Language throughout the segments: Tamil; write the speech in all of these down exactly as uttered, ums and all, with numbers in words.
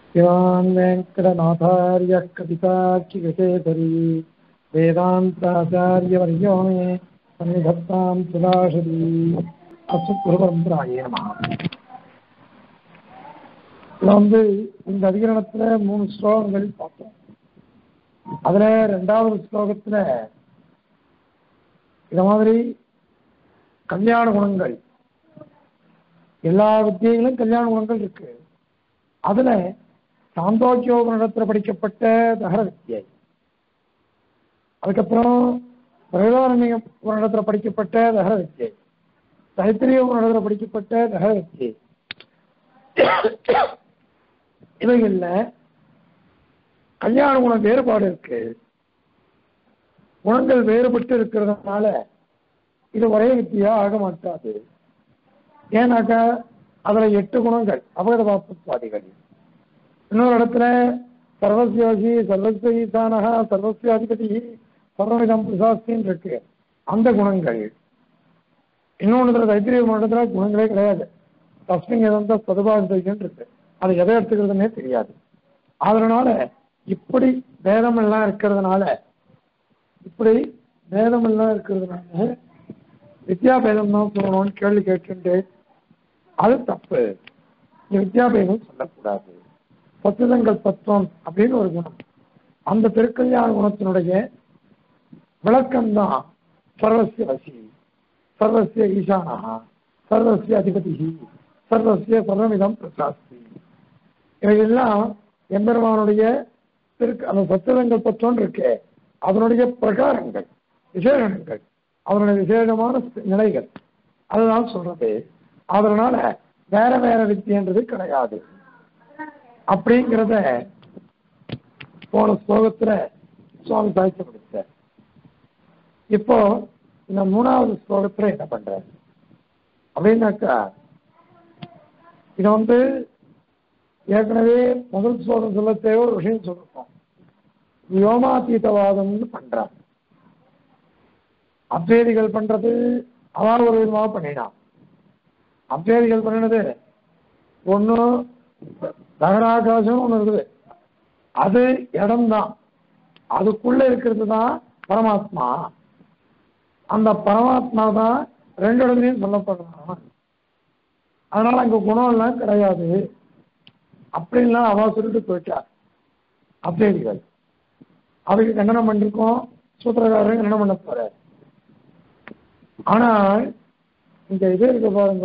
शिवान् वेङ्कटनाथार्यः कवितार्किकेसरी वेदान्ताचार्यवर्यो मे सन्निधत्तां सुदाशरी அசுகுருபரம்பராயே நமः. இதில் வந்து இந்த அதிகரணத்துல மூணு ஸ்லோகங்கள் பார்த்தோம். அதுல ரெண்டாவது ஸ்லோகத்துல இந்த மாதிரி கல்யாண குணங்கள், எல்லா வித்தியைகளும் கல்யாண குணங்கள் இருக்கு. அதுல சாந்தோக்கியோகத்துல படிக்கப்பட்ட தகர வித்தியை, அதுக்கப்புறம் பிரகதாரண்ய புராணத்துல படிக்கப்பட்ட தகர வித்தியை, தைத்திரிய புராணத்துல படிக்கப்பட்ட தகர வித்தியை, இவைகள்ல கல்யாண குணம் வேறுபாடு இருக்கு. குணங்கள் வேறுபட்டு இருக்கிறதுனால இது ஒரே வித்தியா ஆக மாட்டாது. ஏன்னாக்கா அதுல எட்டு குணங்கள் அபகத பாப்புவாதிகள். இன்னொரு இடத்துல சர்வசியோகி சர்வஸ்வ ஈசானகா சர்வசியாதிபதி சர்வவிதம் பிரசாஸ்தின்னு இருக்கு, அந்த குணங்கள். இன்னொன்று தைத்திரிய மண்டலத்துல குணங்களே கிடையாது. தஸ்மின் எதந்த சதுபாதின்னு இருக்கு, அது எதை எடுத்துக்கிறதுனே தெரியாது. அதனால இப்படி வேதம் எல்லாம் இருக்கிறதுனால இப்படி வேதம் எல்லாம் இருக்கிறதுனால வித்யாபேதம் தான் சொல்லணும்னு கேள்வி கேட்டு அது தப்பு. வித்யாபேதம் சொல்லக்கூடாது. சத்துதங்கள் தத்துவம் அப்படின்னு ஒரு குணம், அந்த திருக்கல்யாண குணத்தினுடைய விளக்கம்தான் சர்வசிய வசி, சர்வசிய ஈசானா, சர்வசிய அதிபதி, சர்வசிய சர்வமிதம் பிரசாஸ்தி. இவையெல்லாம் எம்பெருமானுடைய திருக்கு அந்த சத்துதங்கள் தத்துவம் இருக்கு, அதனுடைய பிரகாரங்கள், விசேஷங்கள், அதனுடைய விசேஷமான நிலைகள், அதுதான் சொல்றது. அதனால வேற வேற வித்தியன்றது கிடையாது அப்படிங்கிறத போன ஸ்லோகத்துல சுவாமி சாய்ச்சப்படுத்த. இப்போ இந்த மூணாவது ஸ்லோகத்துல என்ன பண்ற அப்படின்னாக்கா, இதை வந்து ஏற்கனவே முதல் ஸ்லோகம் சொல்ல தேவை ஒரு விஷயம் சொல்லிருக்கோம். வியோமாதீதவாதம்னு பண்றான். அத்வேதிகள் பண்றது அவன் ஒரு விதமாக பண்ணினான். அத்வேதிகள் பண்ணினது ஒண்ணு தகராகாசம் ஒண்ணு இருக்குது, அது இடம்தான், அதுக்குள்ள இருக்கிறது தான் பரமாத்மா. அந்த பரமாத்மா தான் ரெண்டு இடத்துலையும் சொல்லப்படுறான். அதனால அங்க குணம் எல்லாம் கிடையாது அப்படின்லாம் அவ சொல்லிட்டு போயிட்டார் அத்வேதிகள். அதுக்கு கண்டனம் பண்ணிருக்கோம், சூத்திரக்காரன் கண்டனம் பண்ண போற. ஆனால் இந்த இது இருக்க பாருங்க,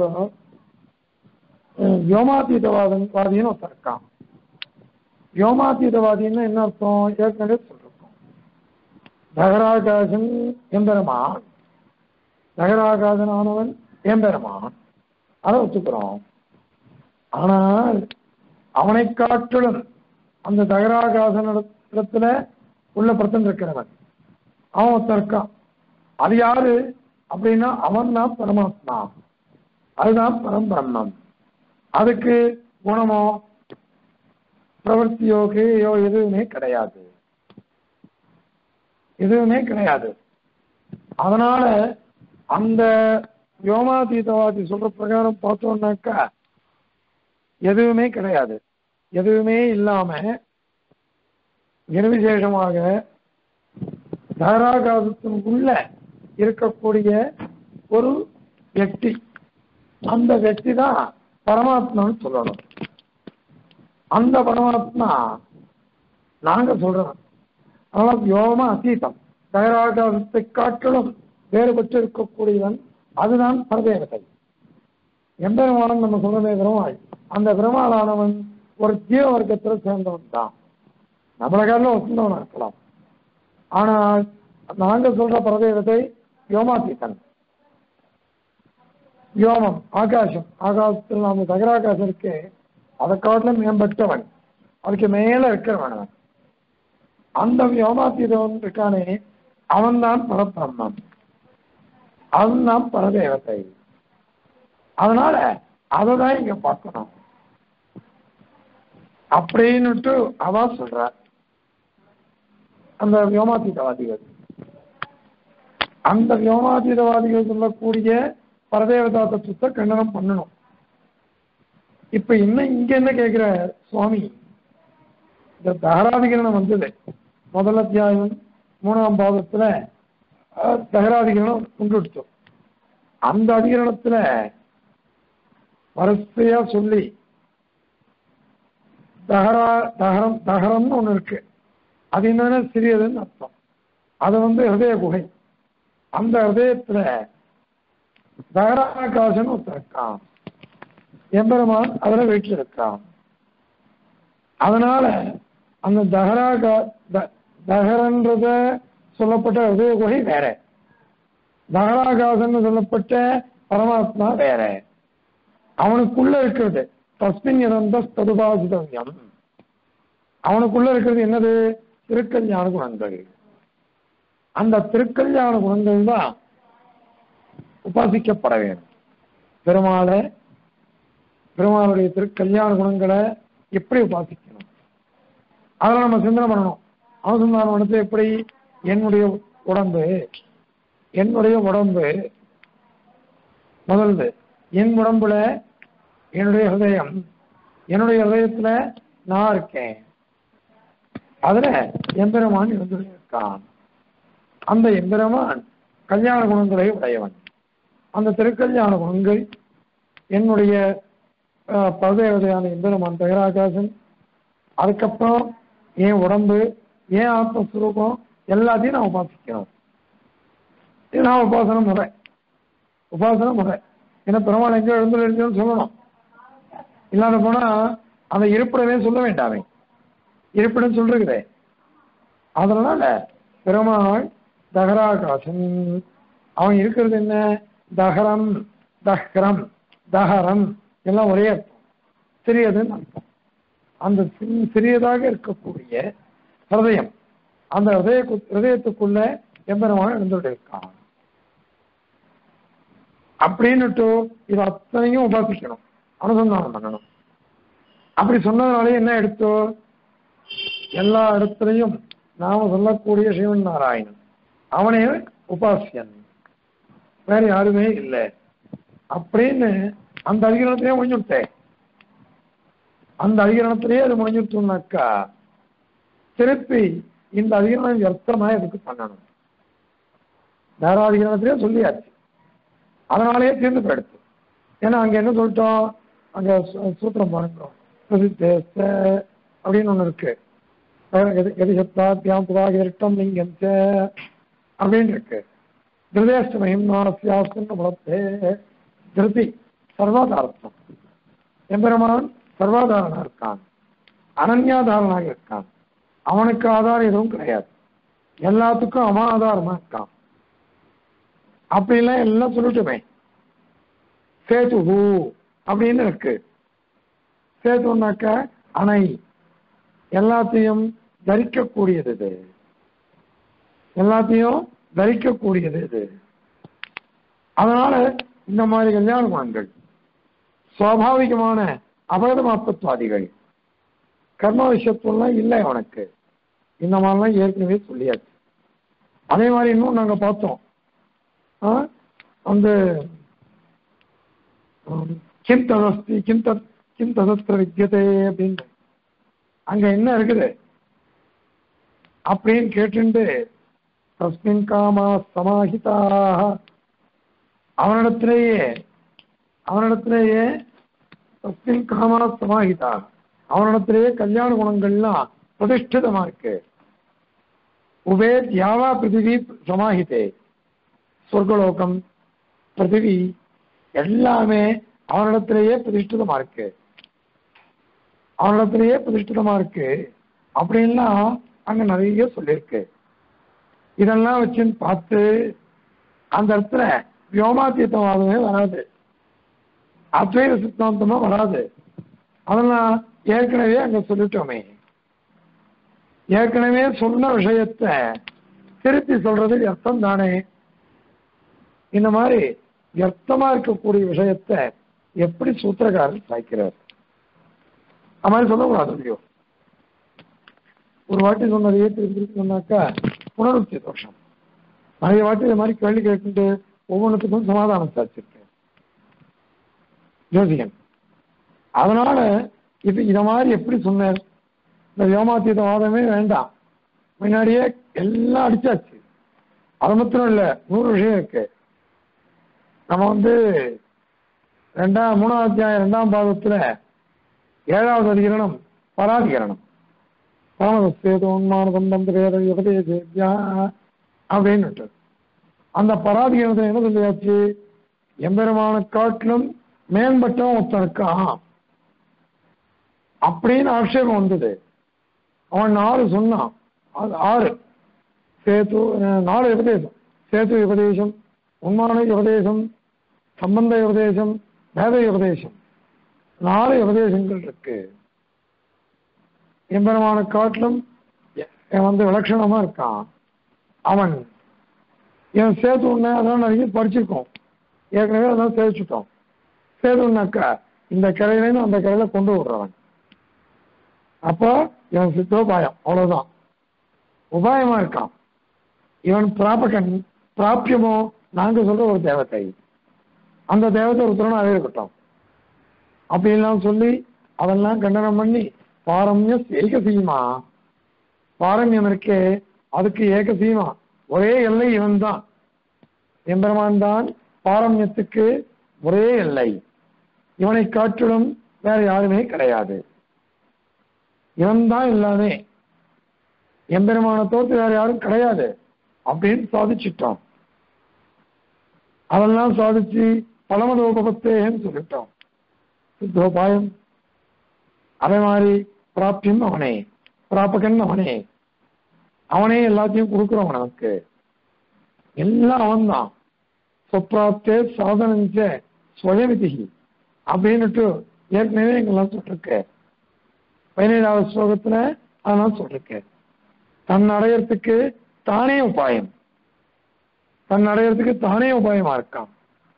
வியோமாதீதவாதம் வாதின்னு ஒருத்தர் இருக்கான். வியோமாதீதவாதின்னு என்ன அர்த்தம் ஏற்கனவே சொல்லிருக்கோம். தகராகாசன் எம்பெருமான், தகராகாசனானவன் எம்பெருமான், அதை ஒத்துக்கிறோம். ஆனால் அவனை காட்டிலும் அந்த தகராகாசன் இடத்துல உள்ள பிரச்சனை இருக்கிறவன் அவன் ஒருத்தன் இருக்கான். அது யாரு அப்படின்னா அவன் தான் பரமாத்மா, அதுதான் பரம்பிரம்மம். அதுக்கு குணமோ பிரவர்த்தியோ கிரியோ எதுவுமே கிடையாது, எதுவுமே கிடையாது. அதனால அந்த வியோமாதீதவாதி சொல்ற பிரகாரம் பார்த்தோம்னாக்கா எதுவுமே கிடையாது. எதுவுமே இல்லாம நிர்விசேஷமாக தாராகாசத்தின் உள்ள இருக்கக்கூடிய ஒரு வெக்தி, அந்த வெக்தி தான் பரமாத்மான்னு சொல்லணும். அந்த பரமாத்மா நாங்க சொல்றோம். அதனால வியோம அத்தீதம், தகராகாசத்தை காட்டிலும் வேறுபட்டு இருக்கக்கூடியவன், அதுதான் பரதேவதை. எம்பெருமானம் நம்ம சொல்றதே பெருமாள். அந்த பெருமாளானவன் ஒரு ஜீவ வர்க்கத்தில் சேர்ந்தவன் தான். நம்மள காலில் வசந்தவனா இருக்கலாம். ஆனால் நாங்க சொல்ற பரதேவதை வியோமாத்தீதன். வியோமம் ஆகாசம், ஆகாசத்தில் நாம தகராகாசம் இருக்கு, அதை காட்டிலும் மேம்பட்டவன், அதுக்கு மேல இருக்கிறவன். அந்த வியோமாத்தீதவன் இருக்கானே அவன் தான் பரபிரம்மம், அவன் தான் பரதேவத்தை. அதனால அதை தான் இங்க பார்க்கணும் அப்படின்னுட்டு அவ சொல்ற. அந்த வியோமாத்தீதவாதிகள், அந்த வியோமாத்தீதவாதிகள் சொல்லக்கூடிய பரதேவதா தத்துவத்தை கண்டனம் பண்ணணும். இப்ப இன்னும் இங்க என்ன கேட்கிற சுவாமி, இந்த தகராதிகரணம் வந்தது முதல் அத்தியாயம் மூணாம் பாதத்துல தகராதிகரணம் கொண்டுடுத்தோம். அந்த அதிகரணத்துல வரிசையா சொல்லி தகரா தகரம் தகரம்னு ஒண்ணு இருக்கு. அது என்னன்னா சிறியதுன்னு அர்த்தம். அது வந்து ஹிருதய குகை. அந்த ஹிருதயத்துல தகராகாசன் ஒருத்தர் இருக்கான், எம்பெருமான் அதுல வீட்டில் இருக்கான். அதனால அந்த தகராகா தகரன்றத சொல்லப்பட்ட ஹிருதய குகை வேற, தகராகாசன் சொல்லப்பட்ட பரமாத்மா வேற. அவனுக்குள்ள இருக்கிறது தஸ்மின் இறந்த ததுபாசிதவியம், அவனுக்குள்ள இருக்கிறது என்னது? திருக்கல்யாண குணங்கள். அந்த திருக்கல்யாண குணங்கள் தான் உபாசிக்கப்பட வேண்டும். பெருமாளை பெருமாளுடைய திருக்கல்யாண குணங்களை எப்படி உபாசிக்கணும் அதெல்லாம் நம்ம சிந்தனை பண்ணணும். அனுசந்தானம் பண்ணது எப்படி? என்னுடைய உடம்பு என்னுடைய உடம்பு முதல்ல என் உடம்புல என்னுடைய ஹிருதயம், என்னுடைய ஹிருதயத்துல நான் இருக்கேன், அதுல எம்பெருமான் இருந்து இருக்கான். அந்த எம்பெருமான் கல்யாண குணங்களை உடையவன். அந்த திருக்கல்யாண குணங்கள் என்னுடைய பதவியான எம்பெருமான் தகராகாசன், அதுக்கப்புறம் என் உடம்பு, என் ஆத்மஸ்வரூபம் எல்லாத்தையும் நான் உபாசிக்கணும். இது நான் உபாசன முறை, உபாசன முறை. ஏன்னா பெருமாள் எங்க எழுந்து எழுந்துன்னு சொல்லணும். இல்லாத போனா அந்த இருப்பிடமே சொல்ல வேண்டாமே, இருப்பிடம் சொல்றதே. அதனால பெருமாள் தகராகாசன், அவன் இருக்கிறது என்ன? தகரம் தஹ்ரம் தஹரம் எல்லாம் ஒரே அர்த்தம், சிறியதுன்னு அர்த்தம். அந்த சிறியதாக இருக்கக்கூடிய ஹிருதயம், அந்த ஹிருதய ஹிருதயத்துக்குள்ள எம்பெருமான் எழுந்துட்டு இருக்கான் அப்படின்னுட்டு இது அத்தனையும் உபாசிக்கணும், அனுசந்தானம் பண்ணணும். அப்படி சொன்னதுனாலே என்ன எடுத்தோ? எல்லா இடத்துலையும் நாம சொல்லக்கூடிய சிவன் நாராயணன் அவனே உபாசியன், வேற யாருமே இல்லை அப்படின்னு அந்த அதிகரணத்திலேயே முடிஞ்சுட்டேன். அந்த அதிகரணத்திலேயே அது முடிஞ்சுட்டோம்னாக்கா திருப்பி இந்த அதிகரணம் வியர்த்தமா எதுக்கு பண்ணணும்? வேற அதிகரணத்திலேயே சொல்லியாச்சு, அதனாலேயே தீர்ந்து போயிடுச்சு. ஏன்னா அங்க என்ன சொல்லிட்டோம்? அங்க சூத்திரம் பாருங்க, அப்படின்னு ஒண்ணு இருக்கு, எதிசப்தாத்தியாம் புதாகிருஷ்டம் லிங்கம் அப்படின்னு இருக்கு. திருதேஷ்டமயம் நானசியாஸ்தே திருதி சர்வாதாரத்தம். எம்பெருமான் சர்வாதாரனா இருக்கான், அனன்யாதாரனாக இருக்கான். அவனுக்கு ஆதாரம் எதுவும் கிடையாது, எல்லாத்துக்கும் அவன் ஆதாரமா இருக்கான். அப்படிலாம் எல்லாம் சொல்லிட்டுமே. சேது அப்படின்னு இருக்கு. சேதுனாக்க அணை, எல்லாத்தையும் தரிக்கக்கூடியது இது, எல்லாத்தையும் தரிக்கக்கூடியது இது. அதனால இந்த மாதிரி கல்யாண குணங்கள் சுவாபாவிகமான அபகதமாப்பத்வாதிகள் கர்ம விஷயத்துலாம் இல்லை அவனுக்கு. இந்த மாதிரிலாம் ஏற்கனவே சொல்லியாச்சு. அதே மாதிரி இன்னும் நாங்க பார்த்தோம், அந்த கிம் ததஸ்தி கிம் தத் கிம் ததஸ்திர வித்தியதே அப்படின்னு அங்க என்ன இருக்குது அப்படின்னு கேட்டு தஸ்மின் காமா சமாஹிதாக, அவனிடத்திலேயே அவனிடத்திலேயே தஸ்மின் காமா சமாஹிதா, அவனிடத்திலேயே கல்யாண குணங்கள்லாம் பிரதிஷ்டிதமா இருக்கு. உபே தியாவா பிருத்திவி சமாஹிதே, சொர்க்கலோகம் பிருத்திவி எல்லாமே அவனிடத்திலேயே பிரதிஷ்டிதமா இருக்கு, அவனிடத்திலேயே பிரதிஷ்டிதமா இருக்கு அப்படின்லாம் அங்க நிறைய சொல்லியிருக்கு. இதெல்லாம் வச்சு பார்த்து அந்த இடத்துல வியோமாத்தீத்தவாதமே வராது, அத்வைத சித்தாந்தமா வராது. அதெல்லாம் ஏற்கனவே அங்க சொல்லிட்டோமே. ஏற்கனவே சொன்ன விஷயத்தை திருப்பி சொல்றது வியர்த்தம் தானே. இந்த மாதிரி வியர்த்தமா இருக்கக்கூடிய விஷயத்தை எப்படி சூத்திரக்காரர் சாய்க்கிறார்? அது மாதிரி சொல்லக்கூடாது இல்லையோ. ஒரு வாட்டி சொன்னதையே திருப்பி சொன்னாக்கா புனருக்தி தோஷம். நிறைய வாட்டி இது மாதிரி கேள்வி கேட்டு ஒவ்வொன்றுத்துக்கும் சமாதானம் சாச்சிருக்கேன் ஜோசியன். அதனால இது இத மாதிரி எப்படி சொன்னார்? இந்த வியோமாத்தீத வாதமே வேண்டாம், முன்னாடியே எல்லாம் அடிச்சாச்சு. அது மாத்திரம் இல்லை, நூறு விஷயம் இருக்கு. நம்ம வந்து ரெண்டாம் மூணாவது அத்தியாயம் ரெண்டாம் பாகத்துல ஏழாவது அதிகரணம் பராதிகரணம், பரமதேது உண்மான சம்பந்தம் உபதேசியா அப்படின்னு அந்த பராதிகரணத்தை என்ன சொல்லியாச்சு, எம்பெருமான காட்டிலும் மேம்பட்டவன் ஒருத்தனுக்கான் அப்படின்னு ஆட்சேபம் வந்தது. அவன் நாலு சொன்னான், ஆறு சேது நாலு உபதேசம், சேது உபதேசம், உண்மான உபதேசம், சம்பந்த உபதேசம், வேத உபதேசம், நாலு உபதேசங்கள் இருக்கு. எம்பெருமான காட்டிலும் வந்து விலட்சணமா இருக்கான் அவன். இவன் சேது உன்ன அதெல்லாம் நிறைய படிச்சிருக்கோம், ஏற்கனவே அதெல்லாம் சேவிச்சுட்டோம். சேதுன்னாக்கா இந்த கரையிலேருந்து அந்த கரையில கொண்டு விடுறவன். அப்போ இவன் சித்தோபாயம், அவ்வளவுதான், உபாயமா இருக்கான். இவன் பிராபகன், பிராபியமோ நாங்க சொல்ற ஒரு தேவத்தை, அந்த தேவத்தை ஒருத்தரனும் இருக்கட்டும் அப்படின்லாம் சொல்லி அதெல்லாம் கண்டனம் பண்ணி பாரம்யம் ஏகசீமா, பாரம்யம் இருக்கே அதுக்கு ஏகசீமா, ஒரே எல்லை இவன் தான், எம்பெருமான் தான் பாரம்யத்துக்கு ஒரே எல்லை, இவனை காட்டிலும் வேற யாருமே கிடையாது, இவன் தான் எல்லாமே, எம்பெருமான தோற்று வேற யாரும் கிடையாது அப்படின்னு சாதிச்சுட்டோம். அதெல்லாம் சாதிச்சு பலமதோபத்தேன்னு சொல்லிட்டோம், சித்தோபாயம். அதே மாதிரி பிராப்தியம் அவனே, பிராபகன் அவனே, அவனே எல்லாத்தையும் கொடுக்குறவன் நமக்கு, எல்லாம் அவன் தான். சொப்ராப்தே சாதனஞ்ச ஸ்வயமிதி அப்படின்னுட்டு ஏற்கனவே எங்கெல்லாம் சொல்லிருக்க, பதினேழாவது ஸ்லோகத்துல அதெல்லாம் சொல்லிருக்க. தன் அடையறதுக்கு தானே உபாயம், தன் அடையறதுக்கு தானே உபாயமா இருக்கான்.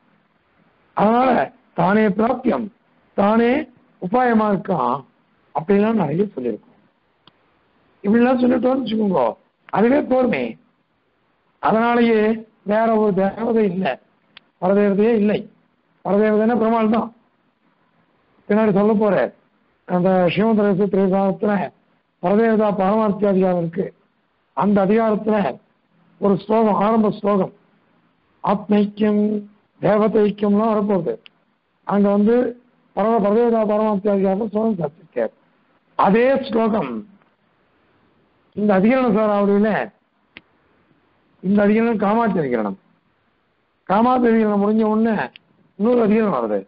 அதனால தானே பிராப்தியம், தானே உபாயமா இருக்கான் அப்படின்லாம் நிறைய சொல்லியிருக்கோம். இப்படிலாம் சொல்லிட்டோம்னு வச்சுக்கோங்க, அதுவே போருமே. அதனாலேயே வேற ஒரு தேவதை இல்லை, பரதேவதையே இல்லை. பரதேவதைன்னா பெருமாள் தான். பின்னாடி சொல்ல போற அந்த ஸ்ரீமந்தரசு திரைசாரத்துல பரதேவதா பரமார்த்தி அதிகாரம் இருக்கு. அந்த அதிகாரத்துல ஒரு ஸ்லோகம், ஆரம்ப ஸ்லோகம், ஆத்மைக்கியம் தேவதைக்கியம்லாம் வரப்போகுது. அங்க வந்து பரவ பரதேவதா பரமார்த்தி அதிகாரம் ஸ்லோகம் சாத்திருக்கார். அதே ஸ்லோகம் இந்த அதிகரண சாராவளியில, இந்த அதிகரணம் காமாட்சி அதிகரணம், காமாட்சி அதிகரணம் முடிஞ்ச உடனே இன்னொரு அதிகரணம் வருது,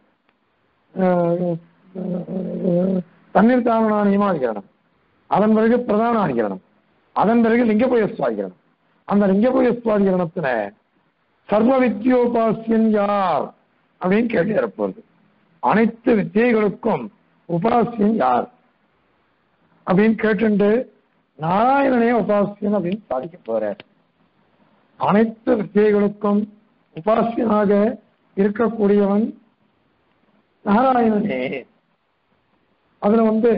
தண்ணீர் தாரண நியமாதிகரணம். அதன் பிறகு பிரதான அதிகரணம், அதன் பிறகு லிங்கபயஸ்வாதிகரணம். அந்த லிங்கபயஸ்வாதிகரணத்துல சர்வ வித்யோபாசியன் யார் அப்படின்னு கேட்டு இருப்பது, அனைத்து வித்தியைகளுக்கும் உபாசியன் யார் அப்படின்னு கேட்டு நாராயணனே உபாசியன் அப்படின்னு சாதிக்க போறார். அனைத்து வித்தியைகளுக்கும் உபாசியனாக இருக்கக்கூடியவன் நாராயணனே. அதுல வந்து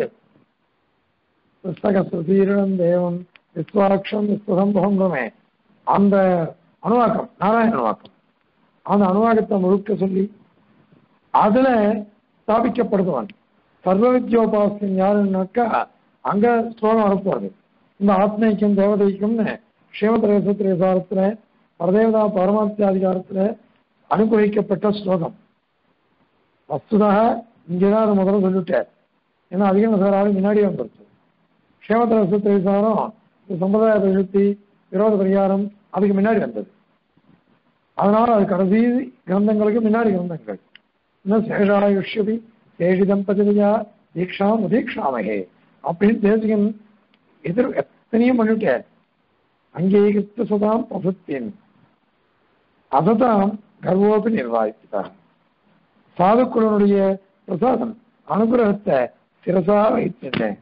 புஸ்தகீரணம் தேவம் விஸ்வாட்சம் விஸ்வசம்பவமே அந்த அணுவாக்கம், நாராயண அணுவாக்கம், அந்த அணுவாக்கத்தை முழுக்க சொல்லி அதுல ஸ்தாபிக்கப்படுபவன் சர்வ வித்யோபாசியன் யாருன்னாக்கா அங்க ஸ்லோகம் வரப்போறது. இந்த ஆத்மைக்கும் தேவதைக்கும்னு ஸ்ரீமத்ரேசத்திரேசாரத்துல பரதேவதா பரமார்த்தி அதிகாரத்துல அனுகிரகிக்கப்பட்ட ஸ்லோகம். வஸ்துதாக இங்கேதான் அதை முதல்ல சொல்லிட்டார், ஏன்னா அதிகம் சாராலும் முன்னாடியே வந்துருச்சு. ஸ்ரீமத்ரேசத்திரேசாரம் சம்பிரதாய பிரயுக்தி விரோத பரிகாரம் அதுக்கு முன்னாடி வந்தது. அதனால அது கடைசி கிரந்தங்களுக்கு முன்னாடி கிரந்தங்கள். இன்னும் சேஷாயுஷ்யபி சேஷி தம்பதியா தீக்ஷாம் உதீக்ஷாமகே அப்படின்னு தேசிகன் எதிர் எத்தனையும் பண்ணிவிட்டார். அங்கீகிருத்த சதாம் பசுத்தின் அததாம் கர்வோபி நிர்வாகித்தார். சாதுக்குழனுடைய பிரசாதம் அனுகிரகத்தை சிரசா வைத்திருந்தேன்.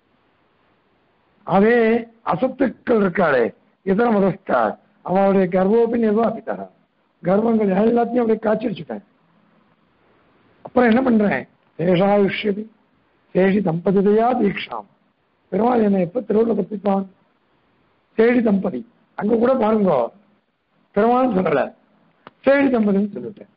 அதே அசத்துக்கள் இருக்காளே இதர மதஸ்தார், அவனுடைய கர்வோபி நிர்வாகித்தார். கர்வங்கள் எல்லாத்தையும் அப்படியே காய்ச்சிருச்சுட்டேன். அப்புறம் என்ன பண்றேன், சேஷாயுஷ்யபி சேஷி தம்பதியா தீக்ஷாம். பெருமாள் என்னை எப்ப திருவிழா பத்திப்பான், சேஷி தம்பதி. அங்க கூட பாருங்க பெருமாள் சொல்லல, சேஷி தம்பதின்னு சொல்லிட்டேன்.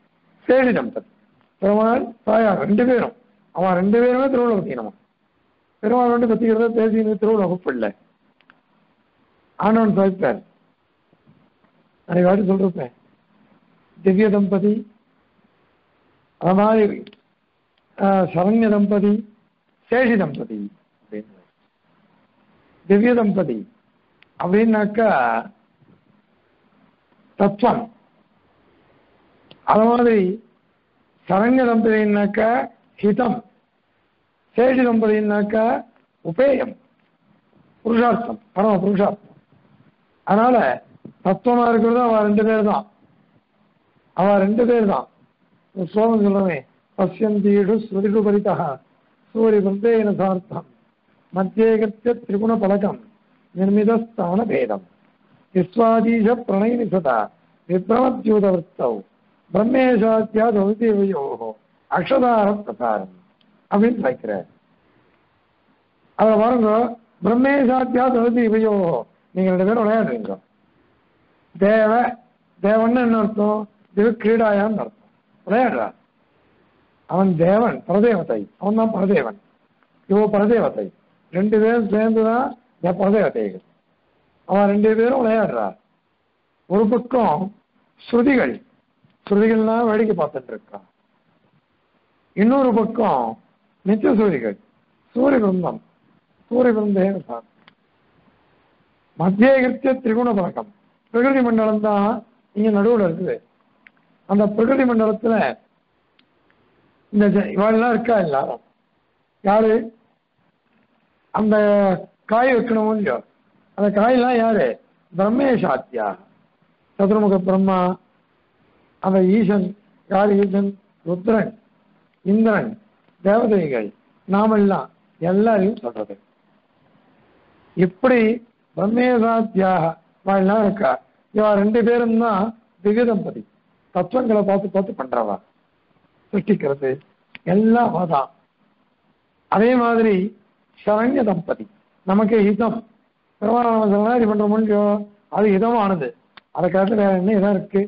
சேஷி தம்பதி பெருமாள் தாயார் ரெண்டு பேரும், அவன் ரெண்டு பேருமே திருவிழா பத்தினவன். பெருமாள் வந்து பத்திக்கிறத பேசி திருவிழா வகுப்பு இல்லை ஆனவன் சாதித்தார். அன்னைக்கு வாட்டி சொல்றேன் திவ்ய தம்பதி, அது மாதிரி சரண்ய தம்பதி, சேஷி தம்பதி அப்படின்னு. திவ்ய தம்பதி அப்படின்னாக்கா தத்துவம், அது மாதிரி சரண்ய தம்பதினாக்கா ஹிதம், சேஷி தம்பதினாக்கா உபேயம், புருஷார்த்தம், பரம புருஷார்த்தம். அதனால தத்துவமா இருக்கிறது அவ ரெண்டு பேர் தான், அவ ரெண்டு பேர் தான். ஸ்லோகம் சொல்றவே பசியந்தீடு ஸ்ருதிடு பரிதா சூரிய பந்தேன சார்த்தம் மத்தியேகத்திய திரிகுண பலகம் நிர்மிதஸ்தான பேதம் விஸ்வாதீஷ பிரணயினி சதா விப்ரமத்யூதவர்த்தௌ பிரம்மேஷாத்தியாதோ அக்ஷதார பிரசாரம் அப்படின்னு வைக்கிறார். அதை பாருங்க, பிரம்மேஷாத்தியாதோ நீங்க ரெண்டு பேரும் விளையாடுறீங்க. தேவ தேவன் என்ன அர்த்தம்? திவ கிரீடாயான்னு அர்த்தம். விளையாடுறா, அவன் தேவன் பரதேவதை, அவன் தான் பரதேவன், இவ பரதேவதை, ரெண்டு பேரும் சேர்ந்துதான் பரதேவதைகள். அவன் ரெண்டு பேரும் விளையாடுறா. ஒரு பக்கம் ஸ்ருதிகள், ஸ்ருதிகள்னா வேடிக்கை பார்த்துட்டு இருக்கான். இன்னொரு பக்கம் நித்திய சூரிகள், சூரிய பிருந்தம், சூரிய பிருந்தேன்னு சார். மத்தியகிருத்திய திரிகுண பழக்கம், பிரகிருதி மண்டலம் தான் இங்க நடுவில் இருக்குது. அந்த பிரகிருதி மண்டலத்துல இந்த இவாளெல்லாம் இருக்கா எல்லாரும். யாரு அந்த காய் வைக்கணும் இல்லையோ, அந்த காயெல்லாம் யாரு? பிரம்மேஷாத்தியா, சதுர்முக பிரம்மா, அந்த ஈசன், யாரு ஈசன்? ருத்ரன், இந்திரன், தேவதைகள், நாமெல்லாம் எல்லாரையும் சொல்றது. இப்படி பிரம்மேஷாத்தியாக வாழலாம் இருக்கா. இவா ரெண்டு பேரும் தான் திவ்ய தம்பதி, தத்துவங்களை பார்த்து பார்த்து பண்றவா, சிருஷ்டிக்கிறது எல்லாம் தான். அதே மாதிரி சரண்ய தம்பதி நமக்கு ஹிதம், பெருமாள் நம்ம சரணாதி பண்ற முடியும், அது ஹிதமானது. அதை காலத்துல வேற என்ன இதா இருக்கு?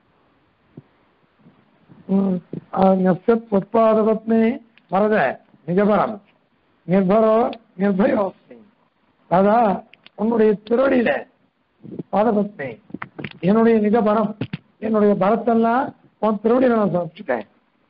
உற்பாதபத்மே வரத நிஜபரம் நிர்பரோ நிர்பயோஸ்மி. அதான் உன்னுடைய திருவடியில பாதபத்மே, என்னுடைய நிஜபரம், என்னுடைய பரத்தெல்லாம் உன் திருவடியில நான் சமைச்சுட்டேன்.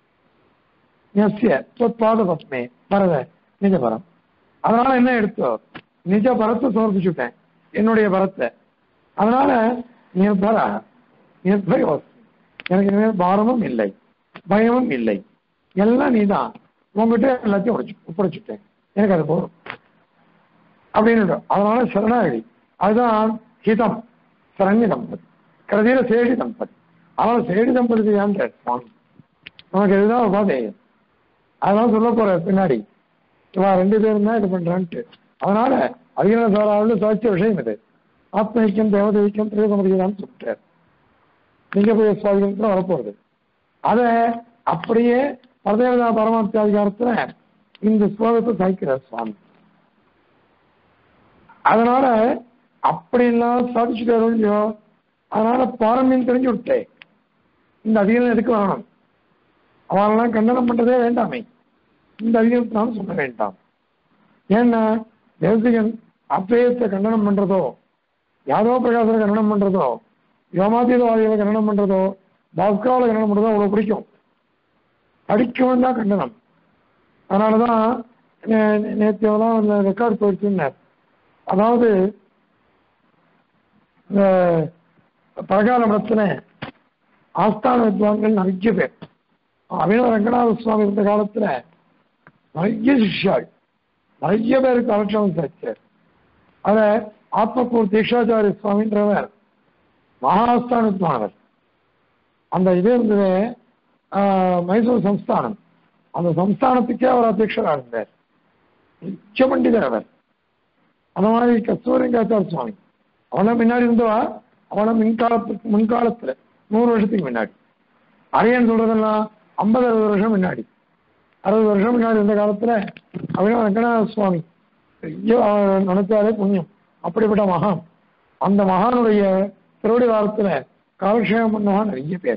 பாதபத்மே வரத நிஜபரம். அதனால என்ன எடுத்தோ? நிஜ பரத்தை சமர்ப்பிச்சுட்டேன், என்னுடைய பரத்தை. அதனால நிர்பர நிர்பயோஸ்மி, எனக்கு பாரமும் இல்லை, பயமும் இல்லை, எல்லாம் நீதான், உங்ககிட்ட எல்லாத்தையும் உடைச்சு ஒப்படைச்சுட்டேன், எனக்கு அது போதும் அப்படின்னு. அதனால சரணாகி அதுதான் ஹிதம், சரண்ய தம்பதி, கடைசியில சேடி தம்பதி. அதனால சேடி தம்பதி ஏன் சுவாமி நமக்கு இதுதான் உபாதேயம். அதனால சொல்ல போற பின்னாடி இவா ரெண்டு பேரும் தான் இது பண்றான்ட்டு. அதனால அதிகார சாராவில் சாட்சிய விஷயம் இது. ஆத்மீக்கம் தேவதைக்கம் திரைதமதிதான் சொல்லிட்டார். நீங்க போய் சுவாதிகத்துல வரப்போறது. அதை அப்படியே பரதேவதா பரமாத்தியாதிகாரத்துல இந்த ஸ்லோகத்தை சாய்க்கிறார் சுவாமி. அதனால அப்படிலாம் சாதிச்சுட்டாரு இல்லையோ, அதனால பாரம்பரியம் தெரிஞ்சு விட்டேன். இந்த அதிகாரம் எதுக்கு வரணும்? அவரெல்லாம் கண்டனம் பண்றதே வேண்டாமே, இந்த அதிகாரத்தினாலும் சொல்ல வேண்டாம். ஏன்னா தேவசிகன் அப்பேயத்தை கண்டனம் பண்றதோ, யாதவ பிரகாசனை கண்டனம் பண்றதோ, யோமாதீதவாதிகளை கண்டனம் பண்றதோ, பாஸ்கராவில் கண்டனம் பண்றதோ அவ்வளவு பிடிக்கும். படிக்கவும் தான் கண்டனம். அதனாலதான் நேற்றையெல்லாம் ரெக்கார்ட் போயிடுச்சுன்னார். அதாவது இந்த பழகால மடத்துல ஆஸ்தான வித்வான்கள் நிறைய பேர், அபிநவ ரங்கநாத சுவாமி இருந்த காலத்துல நிறைய சிஷ்யாள், நிறைய பேருக்கு அலட்சணம் சாச்சார். அத ஆத்மக்கூர் தீக்ஷாச்சாரிய சுவாமின்றவர் மகாஸ்தான வித்வானவர். அந்த இது இருந்தது மைசூர் சம்ஸ்தானம், அந்த சம்ஸ்தானத்துக்கே அவர் அத்தியட்சராக இருந்தார். உச்ச பண்டிதர் அவர். அந்த மாதிரி கஸ்தூரிங்காச்சார சுவாமி அவனை முன்னாடி இருந்தவா, அவனை மின்காலத்துக்கு முன்காலத்துல நூறு வருஷத்துக்கு முன்னாடி, அரையன் சொல்றதெல்லாம் ஐம்பது அறுபது வருஷம் முன்னாடி, அறுபது வருஷம் முன்னாடி இருந்த காலத்துல அபிநவ ரங்கநாத சுவாமி நினைச்சாலே புண்ணியம். அப்படிப்பட்ட மகான். அந்த மகானுடைய திருவடி வாரத்துல காலக்ஷேபம் பண்ணவா நிறைய பேர்.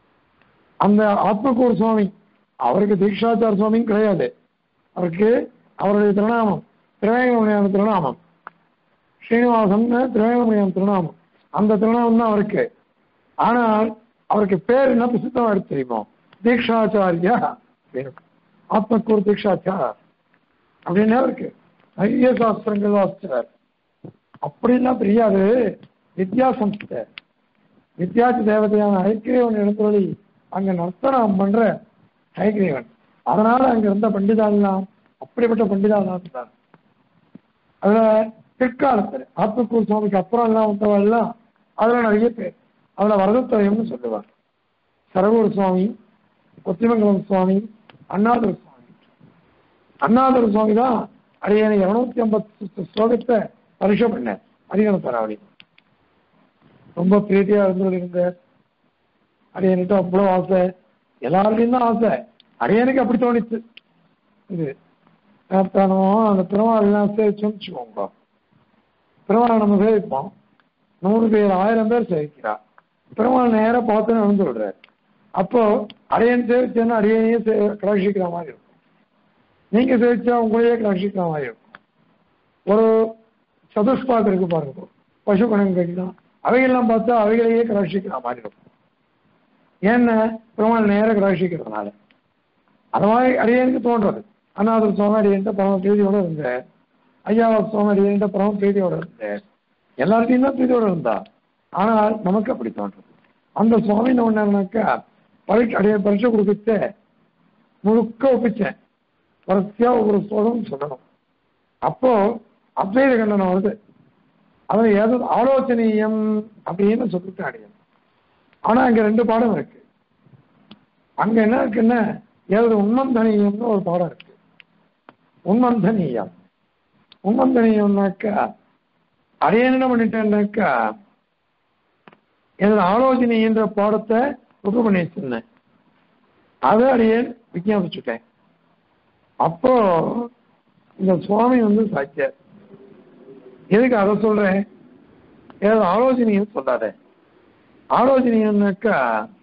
அந்த ஆத்மகூர் சுவாமி, அவருக்கு தீக்ஷாச்சார சுவாமியும் கிடையாது, அவருக்கு அவருடைய திருநாமம் திருவேங்கடமுடியான திருநாமம், ஸ்ரீனிவாசன் திருவேங்கடமுடியான திருநாமம், அந்த திருநாமம் தான் அவருக்கு. ஆனால் அவருக்கு பேர் என்ன பிரசித்தமா எடுத்து தெரியுமோ, தீக்ஷாச்சாரியா பேரு, ஆத்மக்கூர் தீக்ஷாச்சார் அப்படின்னா இருக்கு. நிறைய சாஸ்திரங்கள் வாசிச்சார். அப்படின்லாம் தெரியாது. வித்யா சம்ஸ்தை, வித்யாச்சி தேவதையான ஹைகிரீவன் எழுந்தொழி அங்க நர்த்தனம் பண்ற ஹைகிரீவன். அதனால அங்க இருந்த பண்டிதாலாம் அப்படிப்பட்ட பண்டிதாலாம் இருந்தார். அதுல பிற்காலத்தில் ஆத்மக்கூர் சுவாமிக்கு அப்புறம் எல்லாம் வந்தவள் எல்லாம் அதுல நிறைய பேர். அதுல வரதத்துறையம்னு சொல்லுவார். சரகூர் சுவாமி, கொத்திமங்கலம் சுவாமி, அண்ணாதுர சுவாமி. அண்ணாதுர சுவாமி தான் அடியனை இருநூத்தி ஐம்பத்தி ஸ்லோகத்தை பரிசு பண்ண அரியண தராவளி. ரொம்ப பிரீத்தியா இருந்து இருந்த அரியனுக்கு அவ்வளவு ஆசை, எல்லாருடையும் தான் ஆசை. அரியனுக்கு அப்படி தோணிச்சு. இது அந்த பெருமாள் எல்லாம் சேவிச்சோம்னு வச்சுக்கோங்க. பெருமாள் நம்ம சேவிப்போம், நூறு பேர் ஆயிரம் பேர் சேவிக்கிறா. பெருமாள் நேரம் பார்த்து நடந்து விடுறாரு. அப்போ அரியன் சேவிச்சேன்னா அரியனையே கடாட்சிக்கிற மாதிரி இருக்கும். நீங்க சேவிச்சா உங்களையே கடாட்சிக்கிற மாதிரி இருக்கும். ஒரு சதுஷ்பாத் இருக்கு பாருங்க, பசு கணங்கள்லாம், அவைகள்லாம் பார்த்தா அவைகளையே கடாட்சிக்கிற மாதிரி இருக்கும். ஏன்னா பெருமாள் நேரம் கடாட்சிக்கிறதுனால அது மாதிரி அரியனுக்கு தோன்றது. அண்ணாதுர சுவாமி அரியன்ட்ட பரம பிரீதியோட இருந்தேன், ஐயாவ சுவாமி அரியன்ட்ட பரம பிரீதியோட இருந்தேன், எல்லாத்தையும் தான் பிரீதியோட இருந்தா. ஆனால் நமக்கு அப்படி தோன்றது. அந்த சுவாமி ஒன்னாக்கா பரீட்சை அடைய பரீட்சை கொடுக்க முழுக்க ஒப்பிச்சேன். வரிசையா ஒரு ஸ்லோகம் சொல்லணும். அப்போ அத்வைத கண்டனம் வருது. அதுல ஏதாவது ஆலோசனீயம் அப்படின்னு சொல்லிட்டு அடையும். ஆனா அங்க ரெண்டு பாடம் இருக்கு. அங்க என்ன இருக்குன்னா ஏதாவது உண்மந்தனீயம்னு ஒரு பாடம் இருக்கு. உண்மந்தனீயம் உண்மந்தனீயம்னாக்கா அடைய என்ன பண்ணிட்டேன்னாக்கா எனது ஆலோசனைன்ற பாடத்தை ஒப்பு பண்ணி வச்சிருந்தேன். அதை அடியேன் விஞ்ஞாபிச்சுட்டேன். அப்போ இந்த சுவாமி வந்து சாட்சியார், எதுக்கு அதை சொல்றேன், ஏதாவது ஆலோசனைன்னு சொல்லாத. ஆலோசனைன்னாக்கா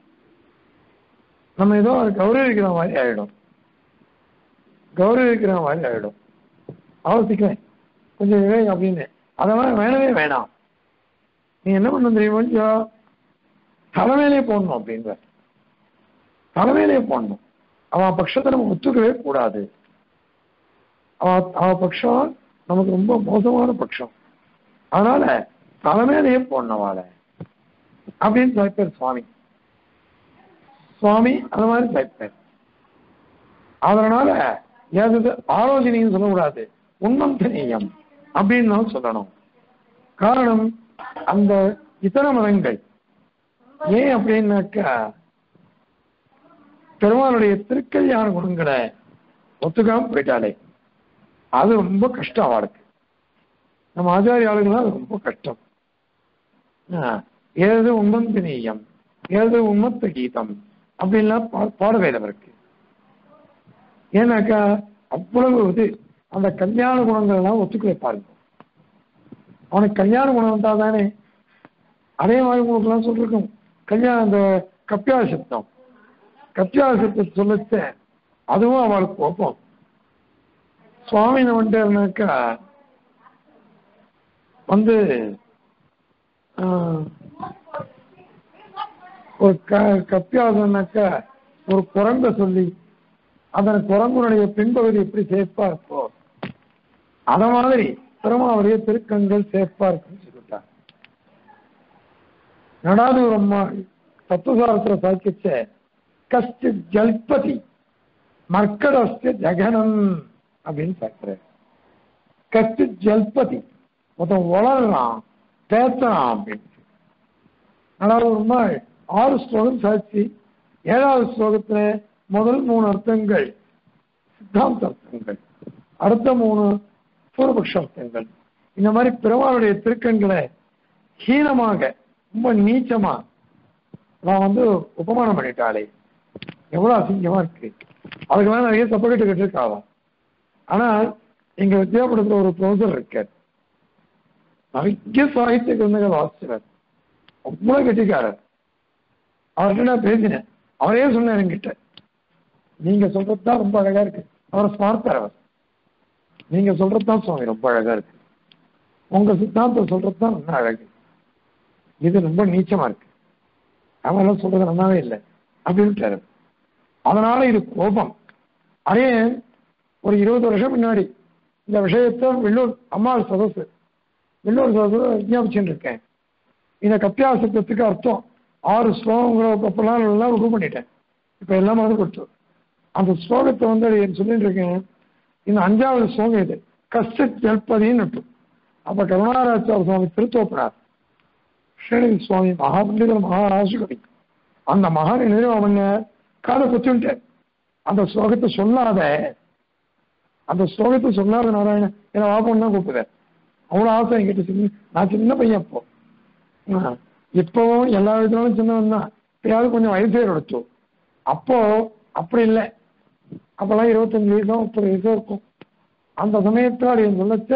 நம்ம ஏதோ கௌரவிக்கிற மாதிரி ஆயிடும். கௌரவிக்கிற மாதிரி ஆயிடும். ஆலோசிக்கிறேன் கொஞ்சம் விவேகம் அப்படின்னு, அதெல்லாம் வேணவே வேணாம். நீ என்ன பண்ண தெரியுமா, தலைமையிலே போடணும் அப்படின்ற, தலைமையிலே போடணும். அவன் பட்சத்தை நம்ம ஒத்துக்கவே கூடாது. அவ அவ பட்சம் நமக்கு ரொம்ப மோசமான பட்சம். அதனால தலைமையிலேயே போடணுவாள அப்படின்னு சாய்ப்பார் சுவாமி. சுவாமி அந்த மாதிரி சாய்ப்பார். அதனால ஏதாவது ஆலோசனையும் சொல்லக்கூடாது, உண்மந்தனீயம் அப்படின்னு நான் சொல்லணும். காரணம் அந்த இதர மதங்கள் ஏன் அப்படின்னாக்கா பெருமாளுடைய திருக்கல்யாண குணங்களை ஒத்துக்காம போயிட்டாலே அது ரொம்ப கஷ்டம் அவளுக்கு. நம்ம ஆச்சாரிய ஆளுங்களாம் அது ரொம்ப கஷ்டம். ஏது உண்மந்தனீயம், ஏது உண்மத்த கீதம் அப்படின்லாம் பாட வேதம் இருக்கு. ஏன்னாக்கா அவ்வளவு இது அந்த கல்யாண குணங்கள் எல்லாம் ஒத்துக்க வைப்பாருங்க. அவனுக்கு கல்யாண குணம் வந்தா தானே. அதே மாதிரி உங்களுக்கு எல்லாம் சொல்லிருக்கோம், கல்யாணம் அந்த கப்பியா சப்தம், கப்பியா சப்தத்தை சொல்லச்ச அதுவும் அவளுக்கு கோப்பம். சுவாமி வந்துட்டாருனாக்கா வந்து ஒரு க கப்பியாசனாக்கா ஒரு குரங்க சொல்லி அந்த குரங்குடைய பின்பகுதி எப்படி சேஃபா இருக்கோ அத மாதிரி பெருமாவுடைய திருக்கங்கள் சேஃபா இருக்குன்னு சொல்லிட்டார். நடாதூர் அம்மா தத்துவசாரத்துல சாக்கிச்ச கஷ்ட ஜல்பதி மர்க்கடஸ்த ஜகனம் அப்படின்னு பார்க்கிற. கஷ்ட ஜல்பதி மொத்தம் வளர்றான் பேசுறான் அப்படின்னு. நடாதூர் அம்மா ஆறு ஸ்லோகம் சாட்சி. ஏழாவது ஸ்லோகத்துல முதல் மூணு அர்த்தங்கள் சித்தாந்த அர்த்தங்கள், அடுத்த மூணு பூர்வபக்ஷ அர்த்தங்கள். இந்த மாதிரி பெருமாளுடைய திருக்கண்களை ஹீனமாக ரொம்ப நீச்சமா நான் வந்து உபமானம் பண்ணிட்டாலே எவ்வளவு அசிங்கமா இருக்கு. அதுக்கெல்லாம் நிறைய சப்போர்ட்டு கட்டிருக்காளாம். ஆனால் எங்க வித்யாபுரத்துல ஒரு ப்ரொஃபசர் இருக்கார், நிறைய சாகித்ய கிரந்தங்கள் வாசிச்சவர், அவ்வளவு கட்டிக்காரர். அவர்கிட்ட நான் பேசினேன். அவரே சொன்னார் என்கிட்ட, நீங்க சொல்றதுதான் ரொம்ப அழகா இருக்கு. அவரை ஸ்மார்த்தார். அவர் நீங்க சொல்றதுதான் சுவாமி ரொம்ப அழகா இருக்கு, உங்க சித்தாந்தம் சொல்றதுதான் ரொம்ப அழகு, இது ரொம்ப நீச்சமா இருக்கு, அவெல்லாம் சொல்றது நல்லாவே இல்லை அப்படின்ட்டாரு. அதனால இது கோபம். அதே ஒரு இருபது வருஷம் முன்னாடி இந்த விஷயத்தை வெள்ளூர் அம்மாள் சதசு வெள்ளூர் சதசு விஞ்ஞாபிச்சுட்டு இருக்கேன். இந்த கத்தியாசத்துக்கு அர்த்தம் ஆறு ஸ்லோகங்களப்பெல்லாம் எல்லாம் ருகு பண்ணிட்டேன். இப்ப எல்லாம் மறந்து கொடுத்து அந்த ஸ்லோகத்தை வந்து சொல்லிட்டு இருக்கேன். இந்த அஞ்சாவது ஸ்லோகம் இது கஷ்டித் ஜல்பதின்னு. அப்ப கருணாராச்சார சுவாமி திருத்தோப்பனார் ஸ்ரீநிதி சுவாமி மகாபண்டிதர் மகாராசு கவி அந்த மகான் நினைவு பண்ண காதை குத்துட்டேன். அந்த ஸ்லோகத்தை சொல்லாத அந்த ஸ்லோகத்தை சொல்லாத நாராயண என்ன வாப்பம் தான் கூப்பிடுறேன். அவ்வளோ ஆசை என்கிட்ட சின்ன நான் சின்ன பையன் அப்போ. இப்பவும் எல்லா விதத்திலும் சின்னவன் தான். இப்பயாவது கொஞ்சம் வயசே எடுத்து. அப்போ அப்படி இல்லை. அப்பெல்லாம் இருபத்தஞ்சு வயசோ முப்பது வயசோ இருக்கும். அந்த சமயத்தில் அது என் சொல்லச்ச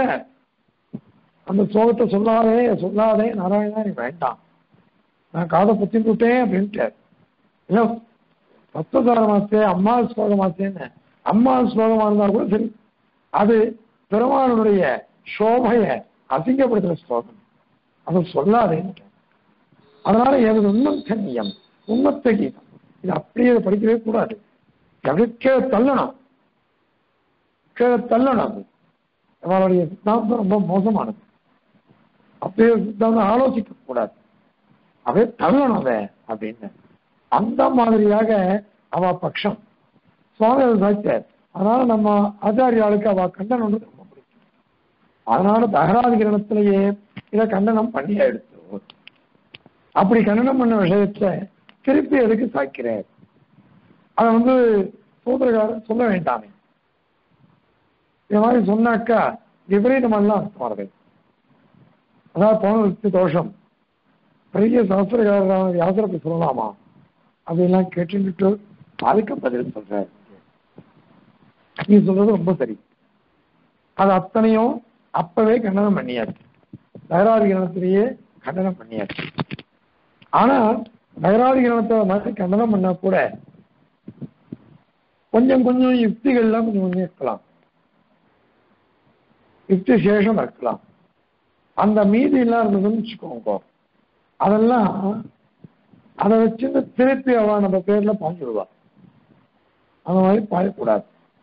அந்த ஸ்லோகத்தை சொல்லாதே சொல்லாதே நாராயணா நீ வேண்டாம், நான் காதை பத்தி விட்டேன் அப்படின்ட்டு. இல்லை பத்தசாரமாச்சே அம்மா ஸ்லோகமாச்சேன்னு அம்மா ஸ்லோகமா இருந்தா கூட சரி, அது பெருமானுடைய சோபைய அசிங்கப்படுத்துற ஸ்லோகம், அதை சொல்லாதேன்னு. அதனால எனது உண்மத்தனியம் உண்மத்த கீதம் இது அப்படியே படிக்கவே கூடாது. கீழே தள்ளணும், கீழே தள்ளணும். அது அவளுடைய சித்தாந்தம் ரொம்ப மோசமானது. அப்படியே சித்தாந்தம் ஆலோசிக்க கூடாது, அப்படியே தள்ளணும் அதை அப்படின்னு. அந்த மாதிரியாக அவ பட்சம் சுவாமி சாய்ச்சார். அதனால நம்ம ஆச்சாரியாளுக்கு அவ கண்டனம் ரொம்ப பிடிக்கும். அதனால தகராதிகரணத்திலேயே இதை கண்டனம் பண்ணி எடுத்து அப்படி கண்டனம் பண்ண விஷயத்தை திருப்பி எதுக்கு சாய்க்கிறார்? அதை வந்து சூத்திரக்காரன் சொல்ல வேண்டாமே. இந்த மாதிரி சொன்னாக்கா விபரீதமெல்லாம் அர்த்தம் வருது. அதாவது பௌனருத்தி தோஷம் பெரிய சாஸ்திரக்காரரான வியாசரத்தை சொல்லலாமா அப்படின்லாம் கேட்டுட்டு அதுக்கு பதில் சொல்ற. நீ சொல்றது ரொம்ப சரி, அது அத்தனையும் அப்பவே கண்டனம் பண்ணியாச்சு, தகராதிகரணத்திலேயே கண்டனம் பண்ணியாச்சு. ஆனா தகராதிகரணத்தை மாதிரி கண்டனம் பண்ணா கூட கொஞ்சம் கொஞ்சம் யுக்திகள்லாம் கொஞ்சம் கொஞ்சம் இருக்கலாம், யுக்தி சேஷம் இருக்கலாம். அந்த மீதி எல்லாம் இருந்ததுன்னு வச்சுக்கோங்க, அதெல்லாம் அதை வச்சு திருப்பி அவ நம்ம பேர்ல பாஞ்சுடுவா. அந்த மாதிரி பாயக்கூடாது.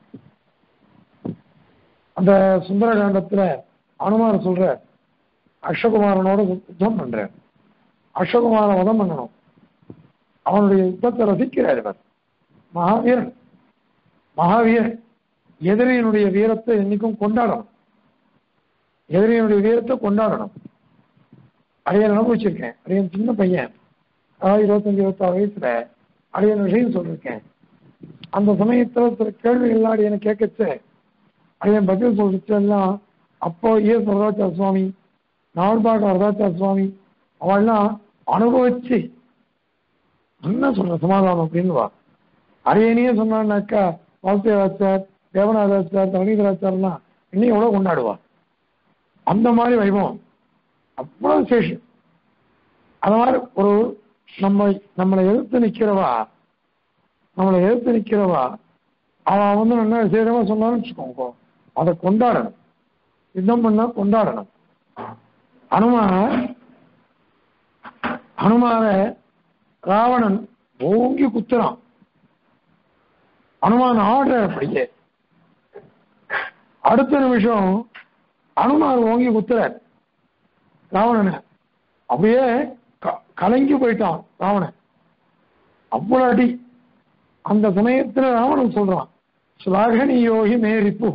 அந்த சுந்தரகாண்டத்துல அனுமார் சொல்ற அக்ஷகுமாரனோட யுத்தம் பண்றேன், அக்ஷகுமார வதம் பண்ணணும், அவனுடைய யுத்தத்தை ரசிக்கிறார் இவர் மகாவீரன். மகாவீரன் எதிரியினுடைய வீரத்தை என்னைக்கும் கொண்டாடணும், எதிரியினுடைய வீரத்தை கொண்டாடணும். அதைய அனுபவிச்சிருக்கேன். அதையன் சின்ன பையன், அதாவது இருபத்தஞ்சு இருபத்தாறு வயசுல அதையன் விஷயம் சொல்லியிருக்கேன். அந்த சமயத்துல சில கேள்விகள்லாம் அடையனை கேட்கச்சு, அதையன் பதில் சொல்லிச்சு எல்லாம். அப்போ ஈஸ் வரதாச்சார சுவாமி, நாவல்பாக வரதாச்சார சுவாமி அவள்லாம் அனுபவிச்சு என்ன சொல்ற சமாதானம் அப்படின்னுவா. அரியணையே சொன்னான்னாக்கா வாசுதேவாச்சார், தேவநாதாச்சார், தவனீதராச்சார்லாம் இன்னும் எவ்வளவு கொண்டாடுவா. அந்த மாதிரி வைபவம் அவ்வளவு சேஷம். அந்த மாதிரி ஒரு நம்ம நம்மளை எதிர்த்து நிக்கிறவா நம்மளை எதிர்த்து நிக்கிறவா அவன் வந்து என்ன விசேஷமா சொன்னான்னு வச்சுக்கோங்க, அதை கொண்டாடணும், யுத்தம் பண்ணா கொண்டாடணும். அனுமார் அனுமார ராவணன் ஓங்கி குத்துறான். அனுமான் ஆடுற அப்படியே அடுத்த நிமிஷம் அனுமார் ஓங்கி குத்துறார் ராவணனை. அப்படியே கலங்கி போயிட்டான் ராவணன், அவ்வளவு அடி. அந்த சமயத்துல ராவணன் சொல்றான், ஸ்லாகனியோகி மேரிப்பு,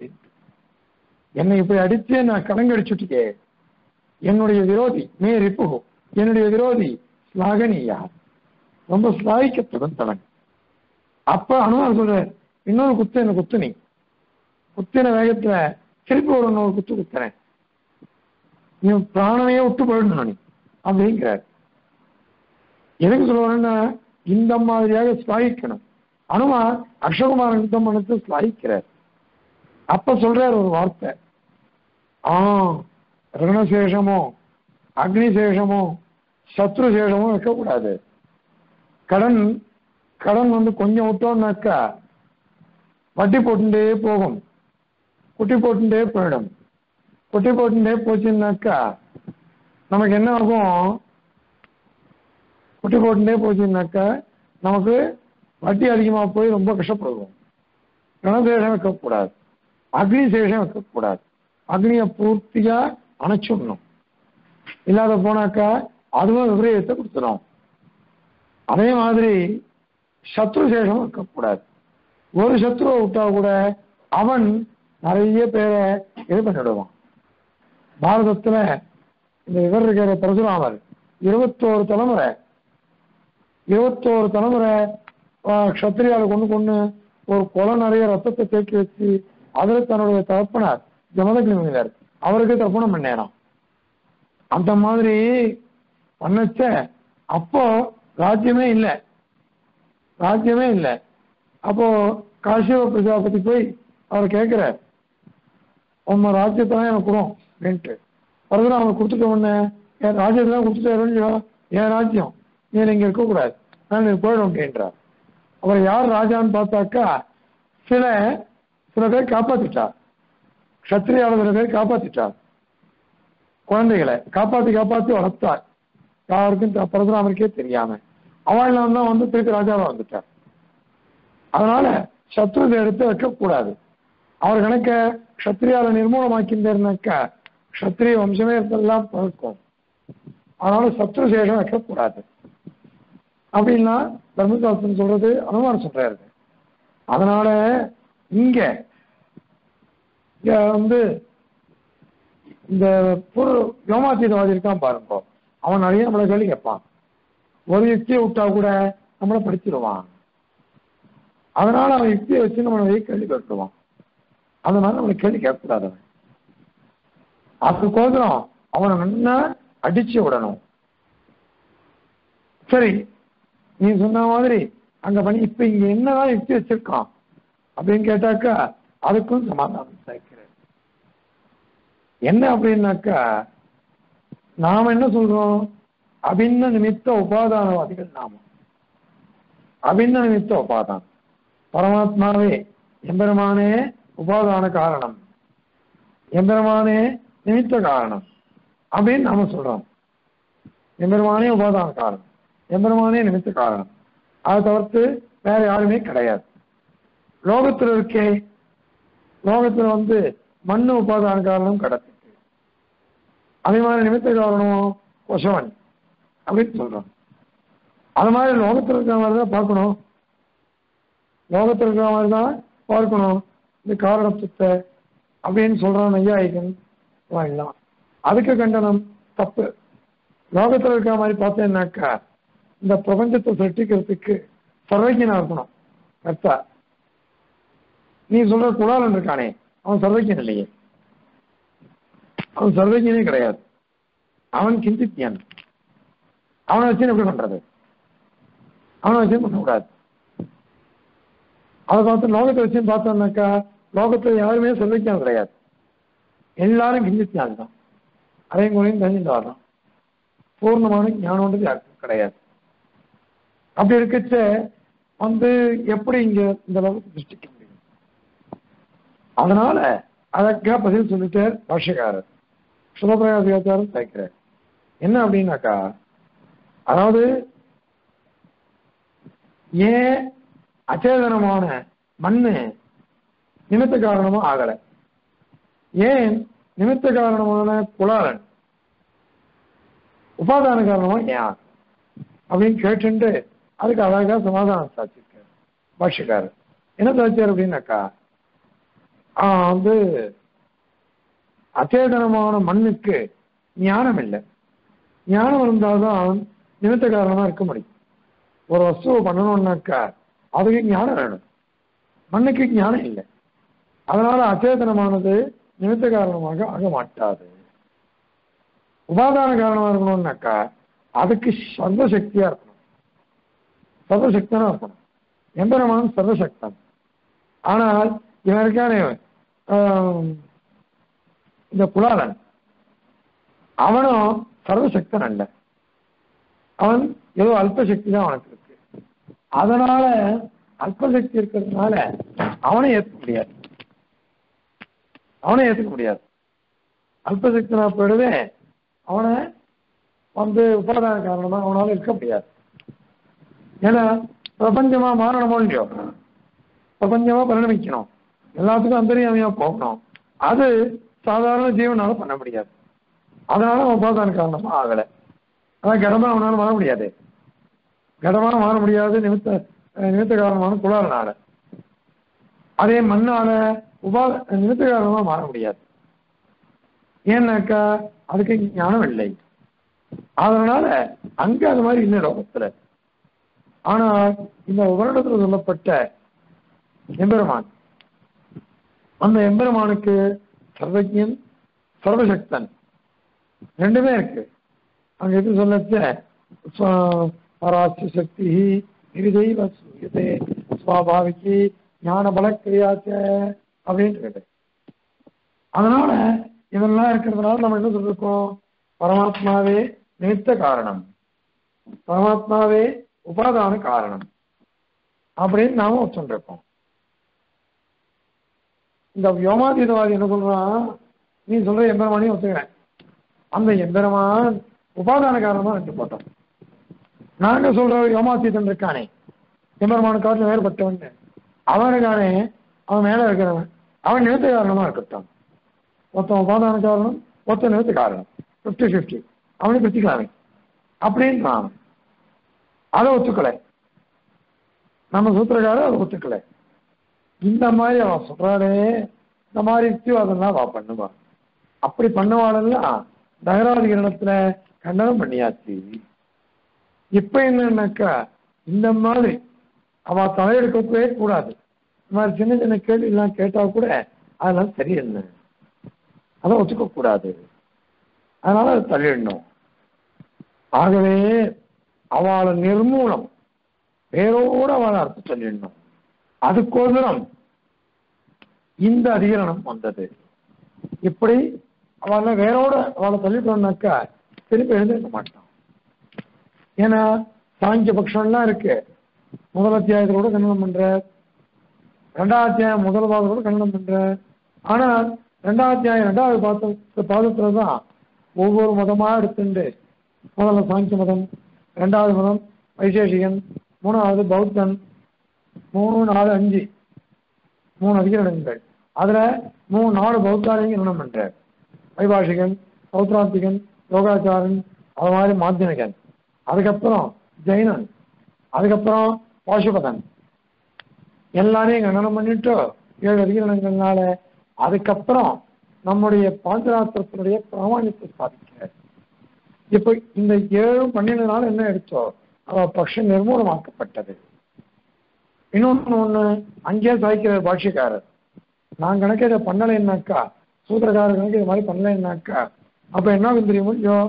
என்னை இப்படி அடிச்சு நான் கலங்கடிச்சுட்டே, என்னுடைய விரோதி மேரிப்பு, என்னுடைய விரோதி ஸ்லாகனியா, ரொம்ப ஸ்லாகிக்க தகுந்தவன். அப்ப அனுமார் சொல்ற, இன்னொரு குத்து என்ன குத்து, நீ குத்தின வேகத்துல திருப்பி ஒரு இன்னொரு குத்து குத்துறேன், நீ பிராணனையே விட்டு போயிடணும் நீ அப்படிங்கிறார். எதுக்கு சொல்லுவாருன்னா இந்த மாதிரியாக ஸ்லாகிக்கணும். அனுமார் அக்ஷகுமாரன் யுத்தம் பண்ணது ஸ்லாகிக்கிறார். அப்ப சொல்றார் ஒரு வார்த்தை, ஆ ரணசேஷமோ அக்னி சேஷமோ சத்ரு சேஷமோ வைக்கக்கூடாது. கடன் கடன் வந்து கொஞ்சம் விட்டோம்னாக்கா வட்டி போட்டுட்டே போகும். குட்டி போட்டுட்டே போயிடும். குட்டி போட்டுட்டே போச்சுன்னாக்கா நமக்கு என்ன ஆகும்? குட்டி போட்டுட்டே போச்சுன்னாக்கா நமக்கு வட்டி அதிகமாக போய் ரொம்ப கஷ்டப்படுவோம். கணசேஷம் வைக்கக்கூடாது, அக்னி சேஷம் வைக்கக்கூடாது. அக்னியை பூர்த்தியா அணைச்சுடணும். இல்லாத போனாக்கா அதுவும் விபரீதத்தை கொடுத்துடும். அதே மாதிரி சத்ரு சேஷம் வைக்கக்கூடாது. ஒரு சத்ருவை விட்டா கூட அவன் நிறைய பேரை இது பண்ணிவிடுவான். பாரதத்துல இந்த இவர் இருக்கிற பரசுராமர் இருபத்தோரு தலைமுறை இருபத்தோரு தலைமுறை க்ஷத்திரியால கொண்டு கொண்டு ஒரு கொலை நிறைய ரத்தத்தை தேக்கி வச்சு அதில் தன்னுடைய தகப்பனார் ஜமதக்னி முனிவர் அவருக்கு தர்ப்பணம் பண்ணேனாம். அந்த மாதிரி பண்ணச்ச அப்போ ராஜ்யமே இல்லை, ராஜ்யமே இல்லை. அப்போ காசியப பிரஜாபதி போய் அவர் கேட்கிறார், உங்க ராஜ்யத்தான் எனக்கு கொடும் அப்படின்ட்டு. பரசுராமர் கொடுத்துட்ட உடனே என் ராஜ்யத்தான் கொடுத்துட்டாரு, என் ராஜ்யம் நீ இங்க இருக்கக்கூடாது, நான் போயிடும் அப்படின்றார். அவர் யார் ராஜான்னு பார்த்தாக்கா சில சில பேர் காப்பாத்திட்டார், க்ஷத்திரியால சில பேர் காப்பாத்திட்டார், குழந்தைகளை காப்பாத்தி காப்பாத்தி வளர்த்தார். யாருக்கும் பரசுராமருக்கே தெரியாம அவள் தான் வந்து திருப்பி ராஜாவா வந்துட்டார். அதனால சத்ருதை எடுத்து வைக்கக்கூடாது. அவர் கணக்க க்ஷத்திரியால நிர்மூலமாக்கியிருந்தாருனாக்கா க்ஷத்திரிய வம்சமே இருந்தெல்லாம் பழக்கும். அதனால சத்ரு சேஷம் வைக்கக்கூடாது அப்படின்னா தர்மசாஸ்திரம் சொல்றது அனுமானம் சொல்றாரு. அதனால இங்க வந்து இந்த புரு யோமாத்தீதவாதி இருக்கான் பாருங்க, அவன் நிறைய நம்மளை கேள்வி கேட்பான். ஒரு யுக்தியை விட்டா கூட நம்மளை படிச்சிருவான். அதனால அவன் யுக்தியை வச்சு நம்மளை கேள்வி கேட்டுருவான். அதனால நம்மளை கேள்வி கேட்கக்கூடாது. அவன் அதுக்கோசரம் அவனை நல்லா அடிச்சு விடணும். சரி, நீ சொன்ன மாதிரி அங்க பண்ணி இப்ப இங்க என்னதான் யுக்தி வச்சிருக்கான் அப்படின்னு கேட்டாக்கா அதுக்கும் சமாதானம் சேர்க்கிறேன். என்ன அப்படின்னாக்கா நாம என்ன சொல்றோம்? அபின்ன நிமித்த உபாதானவாதிகள் நாம. அபின்ன நிமித்த உபாதானம் பரமாத்மாவே எம்பெருமானே உபாதான காரணம், எம்பெருமானே நிமித்த காரணம் அப்படின்னு நாம சொல்றோம். எம்பெருமானே உபாதான காரணம், எம்பெருமானே நிமித்த காரணம். அதை தவிர்த்து வேற யாருமே கிடையாது. லோகத்தில் இருக்கே, லோகத்துல வந்து மண்ணு உபாதான காரணம் கிடைச்சிருக்கு. அதே மாதிரி நிமித்த காரணம் கொசவன் அப்படின்னு சொல்றோம். அது மாதிரி லோகத்தில் இருக்கிற மாதிரி தான் பார்க்கணும், லோகத்தில் இருக்கிற மாதிரி தான் பார்க்கணும். இந்த காரணத்துவத்தை அப்படின்னு சொல்றான் நையாயிகன் வாங்கலாம். அதுக்கு கண்டனம் தப்பு. லோகத்தில் இருக்கிற மாதிரி பார்த்தேன்னாக்கா இந்த பிரபஞ்சத்தை சிருஷ்டிக்கிறதுக்கு சர்வஜனா இருக்கணும் கர்த்தா. நீ சொல்ற குலாலன் இருக்கானே அவன் சர்வஜன் இல்லையே, அவன் சர்வஜனே கிடையாது, அவன் கிஞ்சித்தியன். அவனை வச்சு எப்படி பண்றது? அவனை வச்சு பண்ணக்கூடாது. அதை பார்த்து லோகத்தை வச்சு பார்த்தோம்னாக்கா லோகத்தில் யாருமே சர்வஜன் கிடையாது, எல்லாரும் கிஞ்சித்தியான் தான். அதையும் குறையும் தெரிஞ்சுட்டு வர்றான். பூர்ணமான ஞானம்ன்றது யாருக்கும் கிடையாது. அப்படி இருக்கச்ச வந்து எப்படி இங்க இந்த லோகத்தை சிருஷ்டிக்க முடியும்? அதனால அதற்கா பதில் சொல்லிட்டு பாஷ்யக்காரர் சுபபிரகாசியாச்சாரம் சேர்க்கிறார். என்ன அப்படின்னாக்கா அதாவது ஏன் அச்சேதனமான மண்ணு நிமித்த காரணமா ஆகலை, ஏன் நிமித்த காரணமான குலாலன் உபாதான காரணமா ஏன் அப்படின்னு கேட்டு அதுக்கு அழகா சமாதானம் சாட்சிருக்காரு பாஷ்யக்காரர். என்ன சாட்சியார் அப்படின்னாக்கா வந்து அச்சேதனமான மண்ணுக்கு ஞானம் இல்லை, ஞானம் இருந்தால்தான் அவன் நிமித்த காரணமா இருக்க முடியும். ஒரு வஸ்துவை பண்ணணும்னாக்கா அதுக்கு ஞானம் வேணும், மண்ணுக்கு ஞானம் இல்லை. அதனால அச்சேதனமானது நிமித்த காரணமாக ஆக மாட்டாது. உபாதான காரணமா இருக்கணும்னாக்கா அதுக்கு சர்வசக்தியா இருக்கணும், சர்வசக்தனா இருக்கணும். எம்பெருமான் சர்வசக்தன். ஆனால் இவன் இருக்கானே இந்த குலாலன், அவனும் சர்வசக்தன் அல்ல, அவன் ஏதோ அல்பசக்தி தான் அவனுக்கு இருக்கு. அதனால அல்பசக்தி இருக்கிறதுனால அவனை ஏற்க முடியாது. அவனை ஏற்றுக்க முடியாது. அல்பசக்தனா போயிடவே அவனை வந்து உபாதான காரணமா அவனால இருக்க முடியாது. ஏன்னா பிரபஞ்சமா மாறணுமோ இல்லையோ, பிரபஞ்சமா பரிணமிக்கணும், எல்லாத்துக்கும் அந்தரியாமையா போகணும். அது சாதாரண ஜீவனால பண்ண முடியாது. அதனால அவன் உபாதான காரணமா ஆகலை. அதான் கடமா அவனால மாற முடியாது. கடமா மாற முடியாது நிமித்த நிமித்த காரணமான குளாரனால. அதே மண்ணால உபா நிமித்த காரணமா மாற முடியாது. ஏன்னாக்கா அதுக்கு ஞானம் இல்லை. அதனால அங்க அது மாதிரி இல்லை லோகத்துல. ஆனால் இந்த உபரிடத்துல சொல்லப்பட்ட எம்பெருமான், அந்த எம்பெருமானுக்கு சர்வஜன் சர்வசக்தன் ரெண்டுமே இருக்கு. அங்க எது சொல்லச்ச பராட்சி சக்தி நிரிதெய்வ சூயதே சுவாபாவிக்கு ஞான பலக்கிரியாச்ச அப்படின்னு இருக்கு. அதனால இதெல்லாம் இருக்கிறதுனால நம்ம என்ன சொல்லிருக்கோம், பரமாத்மாவே நிமித்த காரணம், பரமாத்மாவே உபாதான காரணம் அப்படின்னு நாம சொல்லிருக்கோம். இந்த வியோமாதீதவாதி என்ன சொல்றான், நீ சொல்ற எம்பெருமானையும் ஒத்துக்கிறேன், அந்த எம்பெருமான் உபாதான காரணமா எடுத்து போட்டோம். நாங்க சொல்ற யோமாதீதன் இருக்கானே எம்பெருமான காரணம் வேறுபட்டவன், அவனுக்கானே அவன் மேல இருக்கிறவன், அவன் நிமித்த காரணமா இருக்கட்டும். ஒருத்தன் உபாதான காரணம், ஒருத்தன் நிமித்த காரணம், பிப்டி பிப்டி அவனை பிரிச்சுக்கலாமே அப்படின்னு நான் அதை ஒத்துக்கலை. நம்ம சூத்திரக்காரர் அதை ஒத்துக்கலை. இந்த மாதிரி அவன் சொல்றாளே, இந்த மாதிரி யுக்திவாதம்லாம் அவ பண்ணுவான். அப்படி பண்ணுவாளெல்லாம் தகராதிகரணத்துல கண்டனம் பண்ணியாச்சு. இப்ப என்னன்னாக்கா இந்த மாதிரி அவ தலையெடுக்கவே கூடாது. இந்த மாதிரி சின்ன சின்ன கேள்வி எல்லாம் கேட்டா கூட அதெல்லாம் சரியில்லை, அதை ஒத்துக்க கூடாது. அதனால அது தள்ளிடணும். ஆகவே அவளை நிர்மூலம் வேரோடு அவளை அர்த்தம் சொல்லிடணும். அதுக்கோசரம் இந்த அதிகரணம் வந்தது. இப்படி அவளை வேரோட அவளை தள்ளிட்டோம்னாக்கா திருப்பி எழுந்திருக்க மாட்டான். ஏன்னா சாங்கிய பட்சம்லாம் இருக்கு. முதல் அத்தியாயத்தோட கண்டனம் பண்ற, ரெண்டாவது அத்தியாயம் முதல் பாதத்தோட கண்டனம் பண்ற. ஆனால் ரெண்டாவது அத்தியாயம் ரெண்டாவது பாத பாதத்துலதான் ஒவ்வொரு மதமா எடுத்துண்டு, முதல்ல சாங்கிய மதம், ரெண்டாவது மதம் வைசேஷிகன், மூணாவது பௌத்தன், மூணு நாலு அஞ்சு மூணு அதிகரணங்கள். அதுல மூணு நாலு பௌத்தாரிங்க கண்டனம் பண்ற, வைபாஷிகன், சௌத்ராந்திகன், யோகாச்சாரன், அது மாதிரி மாத்தியனிகன், அதுக்கப்புறம் ஜெயினன், அதுக்கப்புறம் பாசுபதன், எல்லாரையும் கண்டனம் பண்ணிட்டு ஏழு அதிகரணங்கள்னால அதுக்கப்புறம் நம்முடைய பாஞ்சராத்திரத்தினுடைய பிராமணியத்தை ஸ்தாபிக்க. இப்ப இந்த ஏழு பன்னெண்டுனால என்ன எடுத்தோ அவ பட்சம் நிர்மூலமாக்கப்பட்டது. இன்னொன்னு ஒண்ணு அங்கேயே சாய்க்கிற பாஷ்யக்காரர், நான் கணக்கு இதை பண்ணலைன்னாக்கா, சூத்திரக்காரர் கணக்கு இது மாதிரி பண்ணலைன்னாக்கா அப்ப என்ன தெரியுமோ இல்லையோ,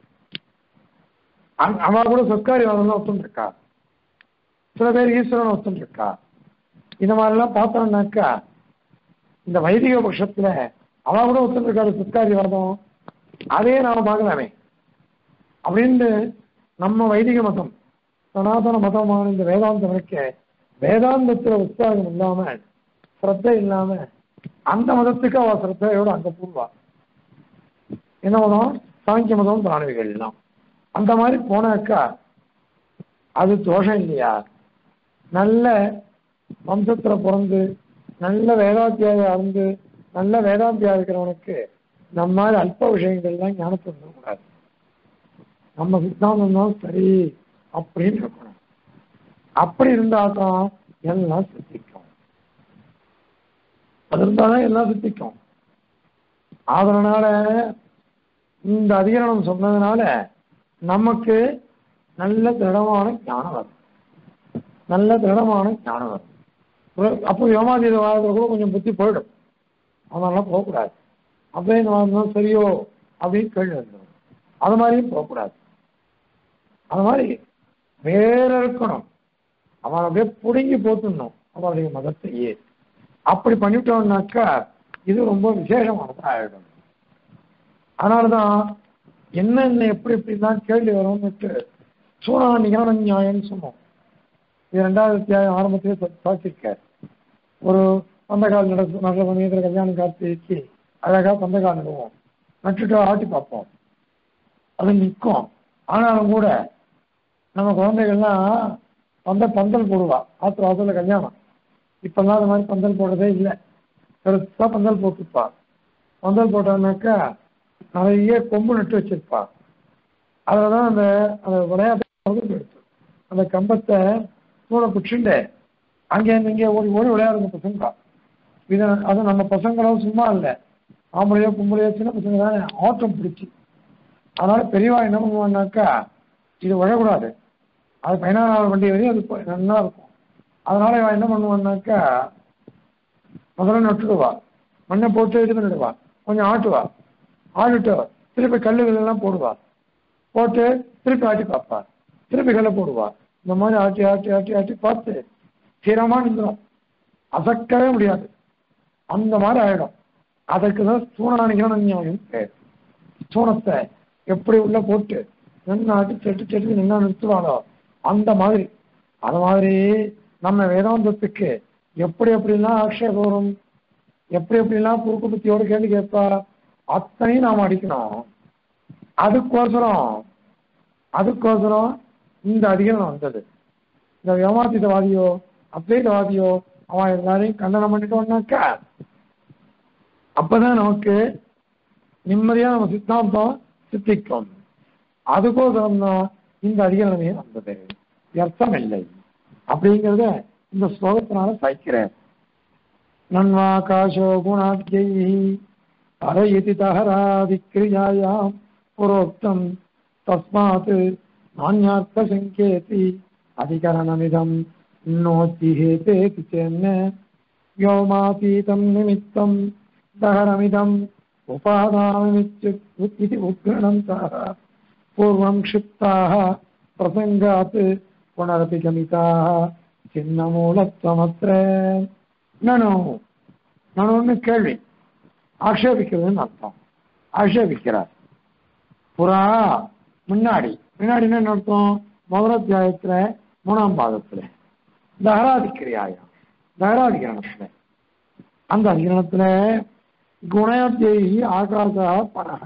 அவ கூட சொற்காரி வாதம் ஒத்துருக்கா, சில பேர் ஈஸ்வரன் ஒத்துருக்கா. இந்த மாதிரிலாம் பார்த்தோம்னாக்கா இந்த வைதிக பட்சத்துல அவ கூட ஒத்துருக்காரு சொற்காரி வாதம், அதே நாம பார்க்கலாமே அப்படின்னு. நம்ம வைதிக மதம் சனாதன மதமான இந்த வேதாந்தம் இருக்க, வேதாந்தத்துல உற்சாகம் இல்லாம சிரத்தை இல்லாம அந்த மதத்துக்கு அவ சிரத்தையோட அங்க போடுவா. என்ன மதம்? சாங்கிய மதம், பிராணவிகள் எல்லாம். அந்த மாதிரி போனாக்கா அது தோஷம் இல்லையா? நல்ல வம்சத்துல பிறந்து நல்ல வேதாத்தியாக இருந்து நல்ல வேதாந்தியா இருக்கிறவனுக்கு நம்ம மாதிரி அல்ப விஷயங்கள்லாம் ஞானத்தை கூடாது. நம்ம சித்தாந்தம் தான் சரி அப்படின்னு இருக்கணும். அப்படி இருந்தாதான் எல்லாம் சித்திக்கும். அது இருந்தாதான் எல்லாம் சித்திக்கும். அதனால இந்த அதிகரணம் சொன்னதுனால நமக்கு நல்ல திடமான ஞானம் வரும், நல்ல திடமான ஞானம் வரும். அப்போ யோமாதீத வாதத்தில் கூட கொஞ்சம் புத்தி போயிடும், அதனால போகக்கூடாது. அப்படியே இந்த வாதம் சரியோ அப்படின்னு கேள்வி வந்துடும். அது மாதிரியும் போகக்கூடாது. அது மாதிரி வேற இருக்கணும், அவன் அப்படியே பிடுங்கி போட்டுடணும் அவனுடைய மதத்தையே. அப்படி பண்ணிவிட்டோம்னாக்கா இது ரொம்ப விசேஷமானதாக ஆயிடும். அதனாலதான் என்னென்ன எப்படி எப்படிலாம் கேள்வி வரும்னுட்டு சூனா நிகான நியாயம்னு சொன்னோம். இது ரெண்டாவது அத்தியாயம் ஆரம்பத்திலே சாட்சிருக்க. ஒரு அந்த கால நட நடந்த கல்யாணம் கார்த்திகைக்கு அழகா பந்தக்கால் நடுவோம், நட்டுட்டு ஆட்டி பார்ப்போம், அது நிற்கும். ஆனாலும் கூட நம்ம குழந்தைகள்லாம் பந்த பந்தல் போடுவா. ஆத்து வாசல்ல கல்யாணம், இப்பெல்லாம் அது மாதிரி பந்தல் போடுறதே இல்லை. பெருசா பந்தல் போட்டுருப்பா. பந்தல் போட்டான்னாக்கா நிறைய கொம்பு நட்டு வச்சிருப்பா. அதுலதான் அந்த அந்த விளையாட்டு எடுத்து அந்த கம்பத்தை தூணை பிடிச்சுண்டு அங்கே இங்கே ஓடி ஓடி விளையாடுங்க பசங்க. இதை அது நம்ம பசங்களும் சும்மா இல்லை, ஆம்பளையோ பொம்பளையோ சின்ன பசங்க தானே ஆட்டம் பிடிச்சி. அதனால பெரியவா என்ன பண்ணுவான்னாக்கா இது விழக்கூடாது, அது பதினாறாவது வண்டி வரையும் அது நல்லா இருக்கும். அதனால இவன் என்ன பண்ணுவான்னாக்கா முதல்ல நட்டுடுவா, மண்ணை போட்டு இது பண்ணிடுவா, கொஞ்சம் ஆட்டுவா, ஆடிட்டு திருப்பி கல்லுகள் எல்லாம் போடுவா, போட்டு திருப்பி ஆட்டி பார்ப்பா, திருப்பி கல்லை போடுவா. இந்த மாதிரி ஆட்டி ஆட்டி ஆட்டி ஆட்டி பார்த்து ஸ்திரமா நின்றுடும், அசக்கவே முடியாது. அந்த மாதிரி ஆயிடும். அதற்கு தான் ஸ்தூணானிகரண நியாயம் பேர். ஸ்தூணத்தை எப்படி உள்ள போட்டு நின்று ஆட்டி செட்டு செட்டு நின்னா நிறுத்துவாளோ அந்த மாதிரி. அது மாதிரி நம்ம வேதாந்தத்துக்கு எப்படி எப்படிலாம் ஆக்ஷேபம் வரும், எப்படி எப்படிலாம் குறுக்கு புத்தியோட கேள்வி கேட்பா, அத்தனையும் நாம் அடிக்கணும். அதுக்கோசரம் அதுக்கோசரம் இந்த அதிகாரம் வந்தது. இந்த வியமாத்திதவாதியோ அத்வைதவாதியோ அவன் எல்லாரையும் கண்டனம் பண்ணிட்டோம்னாக்கா அப்பதான் நமக்கு நிம்மதியா நம்ம சித்தாந்தம் சித்திக்கும். அதுக்கோசரம் தான் இந்த அதிகாரமே வந்தது, அர்த்தம் இல்லை அப்படிங்கிறத இந்த ஸ்லோகத்தினால சாய்க்கிறேன். நன்வாகாசோ குணாத்யை அரயிதி தஹராதிக்ரியாயாம் புரோக்தம் தஸ்மாத் நான்யார்த்த சங்கேதி அதிகரணமிதம் நோத்திஹேதேதி சேன்ன வ்யோமாதீதம் நிமித்தம் தஹரமிதம் உபாதானமித்யுத் உத்கணந்தः பூர்வம் க்ஷிப்தாः பிரசங்காத் புனரபி கமிதாः சின்னமூலத்வமத்ர. நானும் நான் ஒன்று கேள்வி ஆக்ஷேபிக்கிறதுன்னு அர்த்தம். ஆக்ஷேபிக்கிறார் புறா முன்னாடி முன்னாடின்னு என்ன அர்த்தம், முதலாத்தியாயத்துல மூணாம் பாதத்துல தஹராதிக்கிரியாயம் தஹராதிகரணத்துல அந்த அதிகரணத்துல குணாத்தியி ஆகாசா பரஹ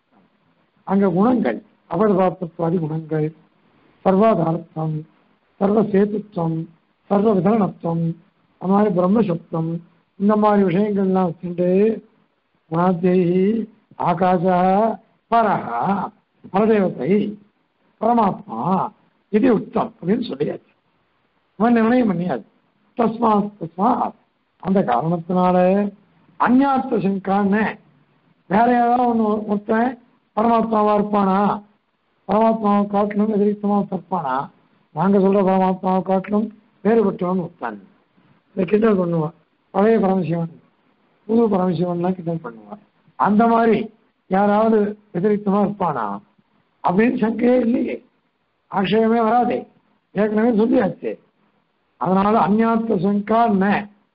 அங்க குணங்கள் அவதார்த்தத்வாதி குணங்கள், சர்வாதாரத்துவம், சர்வசேதுத்துவம், சர்வ விதரணத்துவம், அந்த மாதிரி பிரம்மசப்தம், இந்த மாதிரி விஷயங்கள்லாம் வச்சுட்டு குணாத்தியி ஆகாசா பரஹா பரதேவத்தை பரமாத்மா இது உத்தம் அப்படின்னு சொல்லியாச்சு. அவன் நிர்ணயம் பண்ணியாச்சு. தஸ்மாத் தஸ்மாத் அந்த காரணத்தினால அந்யார்த்த சங்கான்னு வேற யாராவது ஒன்று ஒருத்தன் பரமாத்மாவா இருப்பானா, பரமாத்மாவை காட்டிலும் எதிரித்தமாக இருப்பானா, நாங்க சொல்ற பரமாத்மாவை காட்டிலும் வேறுபட்டவன் ஒருத்தான். இந்த கிண்டல் பண்ணுவான், பழைய பரமசிவன் புது பரமசிவன்லாம் கிண்டல் பண்ணுவான். அந்த மாதிரி யாராவது எதிரித்தமா இருப்பானா அப்படின்னு சங்கையே இல்லையே, ஆக்ஷயமே வராதே, ஏற்கனவே சொல்லியாச்சு. அதனால அந்யார்த்த சங்கா ந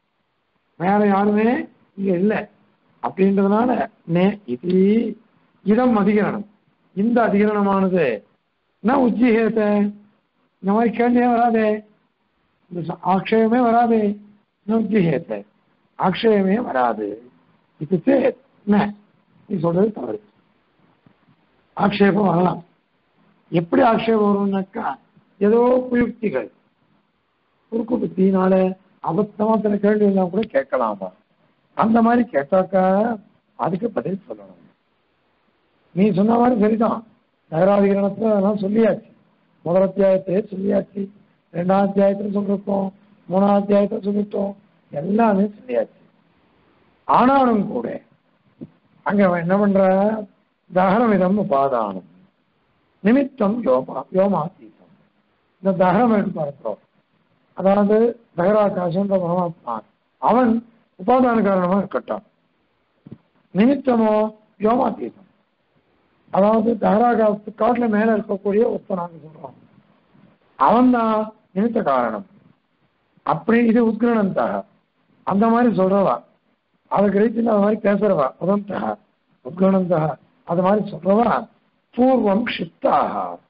வேற யாருமே இங்க இல்லை அப்படின்றதுனால நே இது இடம் அதிகரணம். இந்த அதிகரணமானது என்ன உச்சிஹேத இந்த மாதிரி கேள்வியே வராதே, இந்த ஆக்ஷயமே வராதே, உச்சிஹேத ஆக்ஷயமே வராது. இது சேத் நீ சொல்றது தவறு. ஆக்ஷேபம் வரலாம். எப்படி ஆக்ஷேபம் வரும்னாக்கா ஏதோ குயுக்திகள் குறுக்கு புத்தினால அபத்தமா சில கேள்வி எல்லாம் கூட கேட்கலாமா, அந்த மாதிரி கேட்டாக்கா அதுக்கு பதில் சொல்லணும். நீ சொன்ன மாதிரி சரிதான், நகராதிகரணத்துல அதெல்லாம் சொல்லியாச்சு, முதல் அத்தியாயத்திலே சொல்லியாச்சு, ரெண்டாம் அத்தியாயத்துல சொல்லிருக்கோம், மூணாம் அத்தியாயத்துல சொல்லிட்டோம், எல்லாமே சொல்லியாச்சு. ஆனாலும் கூட அங்க என்ன பண்ற, தகரமிதம் உபாதானம் நிமித்தம் யோமா யோமாத்தீதம். இந்த தகரம் எடுத்து பார்க்கிறோம், அதாவது தகராகாசன்ற பரமாத்மா அவன் உபாதான காரணமா இருக்கட்டும், நிமித்தமோ யோமாத்தீதம், அதாவது தகராகாசத்து காட்டுல மேல இருக்கக்கூடிய ஒருத்தர் நாங்க சொல்றோம், அவன் தான் நிமித்த காரணம். அப்படி இது உத்கிரணந்தாக அந்த மாதிரி சொல்றவா, அதை கிடைச்சு அது மாதிரி பேசுறவா உதந்தா உத்கிரணந்தா அது மாதிரி சொல்றவா பூர்வம் க்ஷிப்தாக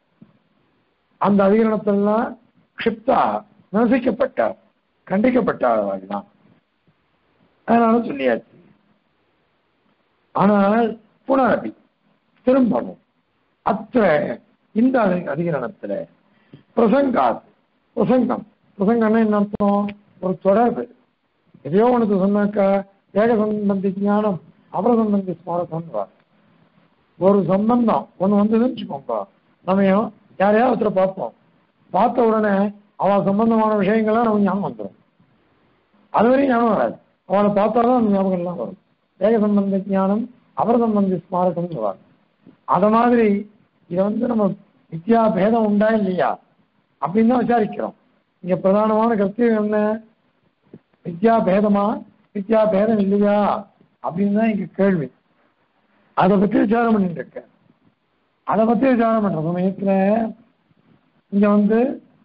அந்த அதிகரணத்தெல்லாம் க்ஷிப்தாக நசிக்கப்பட்டார், கண்டிக்கப்பட்டார் தான். அதனால சொல்லியாச்சு. ஆனால் புனரபி திரும்பவும் அத்த இந்த அதிகரணத்துல பிரசங்காத் பிரசங்கம் பிரசங்கம்னா என்ன அர்த்தம்? ஒரு தொடர்பு. எதையோ உனக்கு சொன்னாக்கா ஏக சம்பந்தி ஞானம் அபர சம்பந்தி ஸ்மாரகம். ஒரு சம்பந்தம் ஒண்ணு வந்து வச்சுக்கோங்க, நம்ம யாரையாவது ஒருத்தரை பார்ப்போம், பார்த்த உடனே அவன் சம்பந்தமான விஷயங்கள்லாம் நமக்கு ஞாபகம் வந்துடும். அது வரையும் ஞாபகம் வராது, அவனை பார்த்தாதான் அந்த ஞாபகம் எல்லாம் வரும். ஏக சம்பந்த ஞானம் அபர சம்பந்தி ஸ்மாரகம். அத மாதிரி இதை வந்து நம்ம வித்யா பேதம் உண்டா இல்லையா அப்படின்னு தான் விசாரிக்கிறோம். இங்க பிரதானமான கருத்து என்ன? வித்யா பேதமா வித்யா பேதம் இல்லையா அப்படின்னு தான் இங்க கேள்வி. அதை பத்தி விசாரம் பண்ணிட்டு இருக்க. அதை பத்தி விசாரம் பண்ற சமயத்துல இங்க வந்து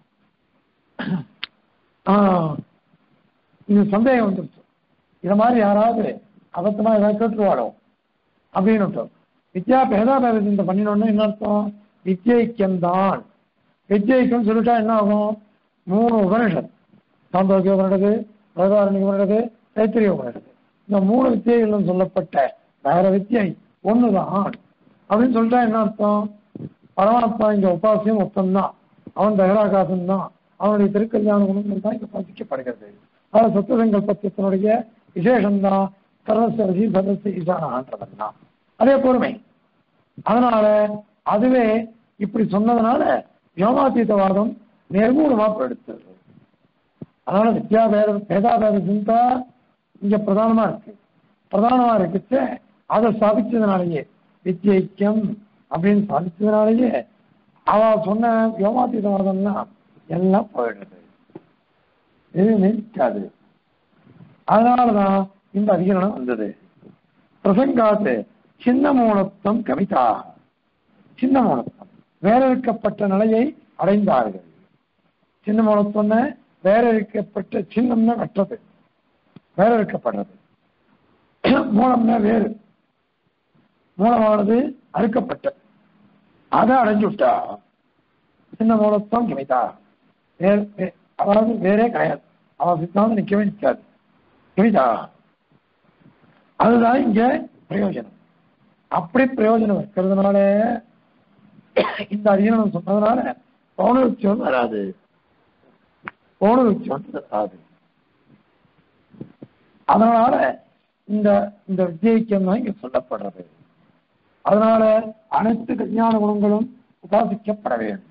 ஆஹ் இந்த சந்தேகம் வந்துருச்சு. இத மாதிரி யாராவது அபத்தமா ஏதாவது கேட்டுருவாளோ அப்படின்னு வித்யா பேதா பேத சிந்தை பண்ணினோம்னா என்ன அர்த்தம்? வித்யைக்கியம்தான். வித்யைக்கம் சொல்லிட்டா என்ன ஆகும்? மூணு உபனிஷத், சாந்தோக்கிய உபனிடது, பிரதாரணிக உபனிடது, தைத்திரிய உபனிடது, இந்த மூணு வித்தியைகளும் சொல்லப்பட்ட வேற வித்தியை ஒண்ணுதான் அப்படின்னு சொல்லிட்டா என்ன அர்த்தம்? பரமாத்மா இங்க உபாசியம் மொத்தம்தான், அவன் தகராகாசம் தான், அவனுடைய திருக்கல்யாண குணங்கள் தான் இங்க பாதிக்கப்படுகிறது. அதாவது சத்துவ சங்கல்பத்தினுடைய விசேஷம்தான் சர்வசி சர்வசி ஈசானன்றதெல்லாம் அதே பொறுமை. அதனால அதுவே இப்படி சொன்னதுனால வியோமாதீதவாதம் நிர்மூலமா எடுத்தது. அதனால வித்யா பேத பேதாபேத சிந்தா இங்க பிரதானமா இருக்கு. பிரதானமா இருக்குச்சு அதை ஸ்தாபிச்சதுனாலேயே வித்யைக்கியம் அப்படின்னு ஸ்தாபிச்சதுனாலேயே அவ சொன்ன வியோமாதீதவாதம்லாம் எல்லாம் போயிடுறது, எதுவுமே நிற்காது. அதனாலதான் இந்த அதிகரணம் வந்தது. பிரசங்காத்து சின்ன மூலத்தம் கவிதா, சின்ன மூலத்தம் வேற இருக்கப்பட்ட நிலையை அடைந்தார்கள். சின்ன மூலத்தம்னு வேற இருக்கப்பட்ட, சின்னம்னா கற்றது, வேற இருக்கப்படுறது, மூலம்னா வேறு, மூலமானது அறுக்கப்பட்டது, அதை அடைஞ்சு விட்டா சின்ன மூலத்தம் கவிதா. அதாவது வேறே கிடையாது, அவன் சித்தாந்தம் நிற்கவே நிற்காது, கவிதா. அதுதான் இங்க பிரயோஜனம். அப்படி பிரயோஜனம் இருக்கிறதுனால இந்த அதிகரணம் சொன்னதுனால பௌனருச்சி வந்து வராது, பௌனருச்சி வந்து வராது. அதனால இந்த இந்த வித்யைக்கியம் தான் இங்க சொல்லப்படுறது. அதனால அனைத்து கல்யாண குணங்களும் உபாசிக்கப்பட வேண்டும்.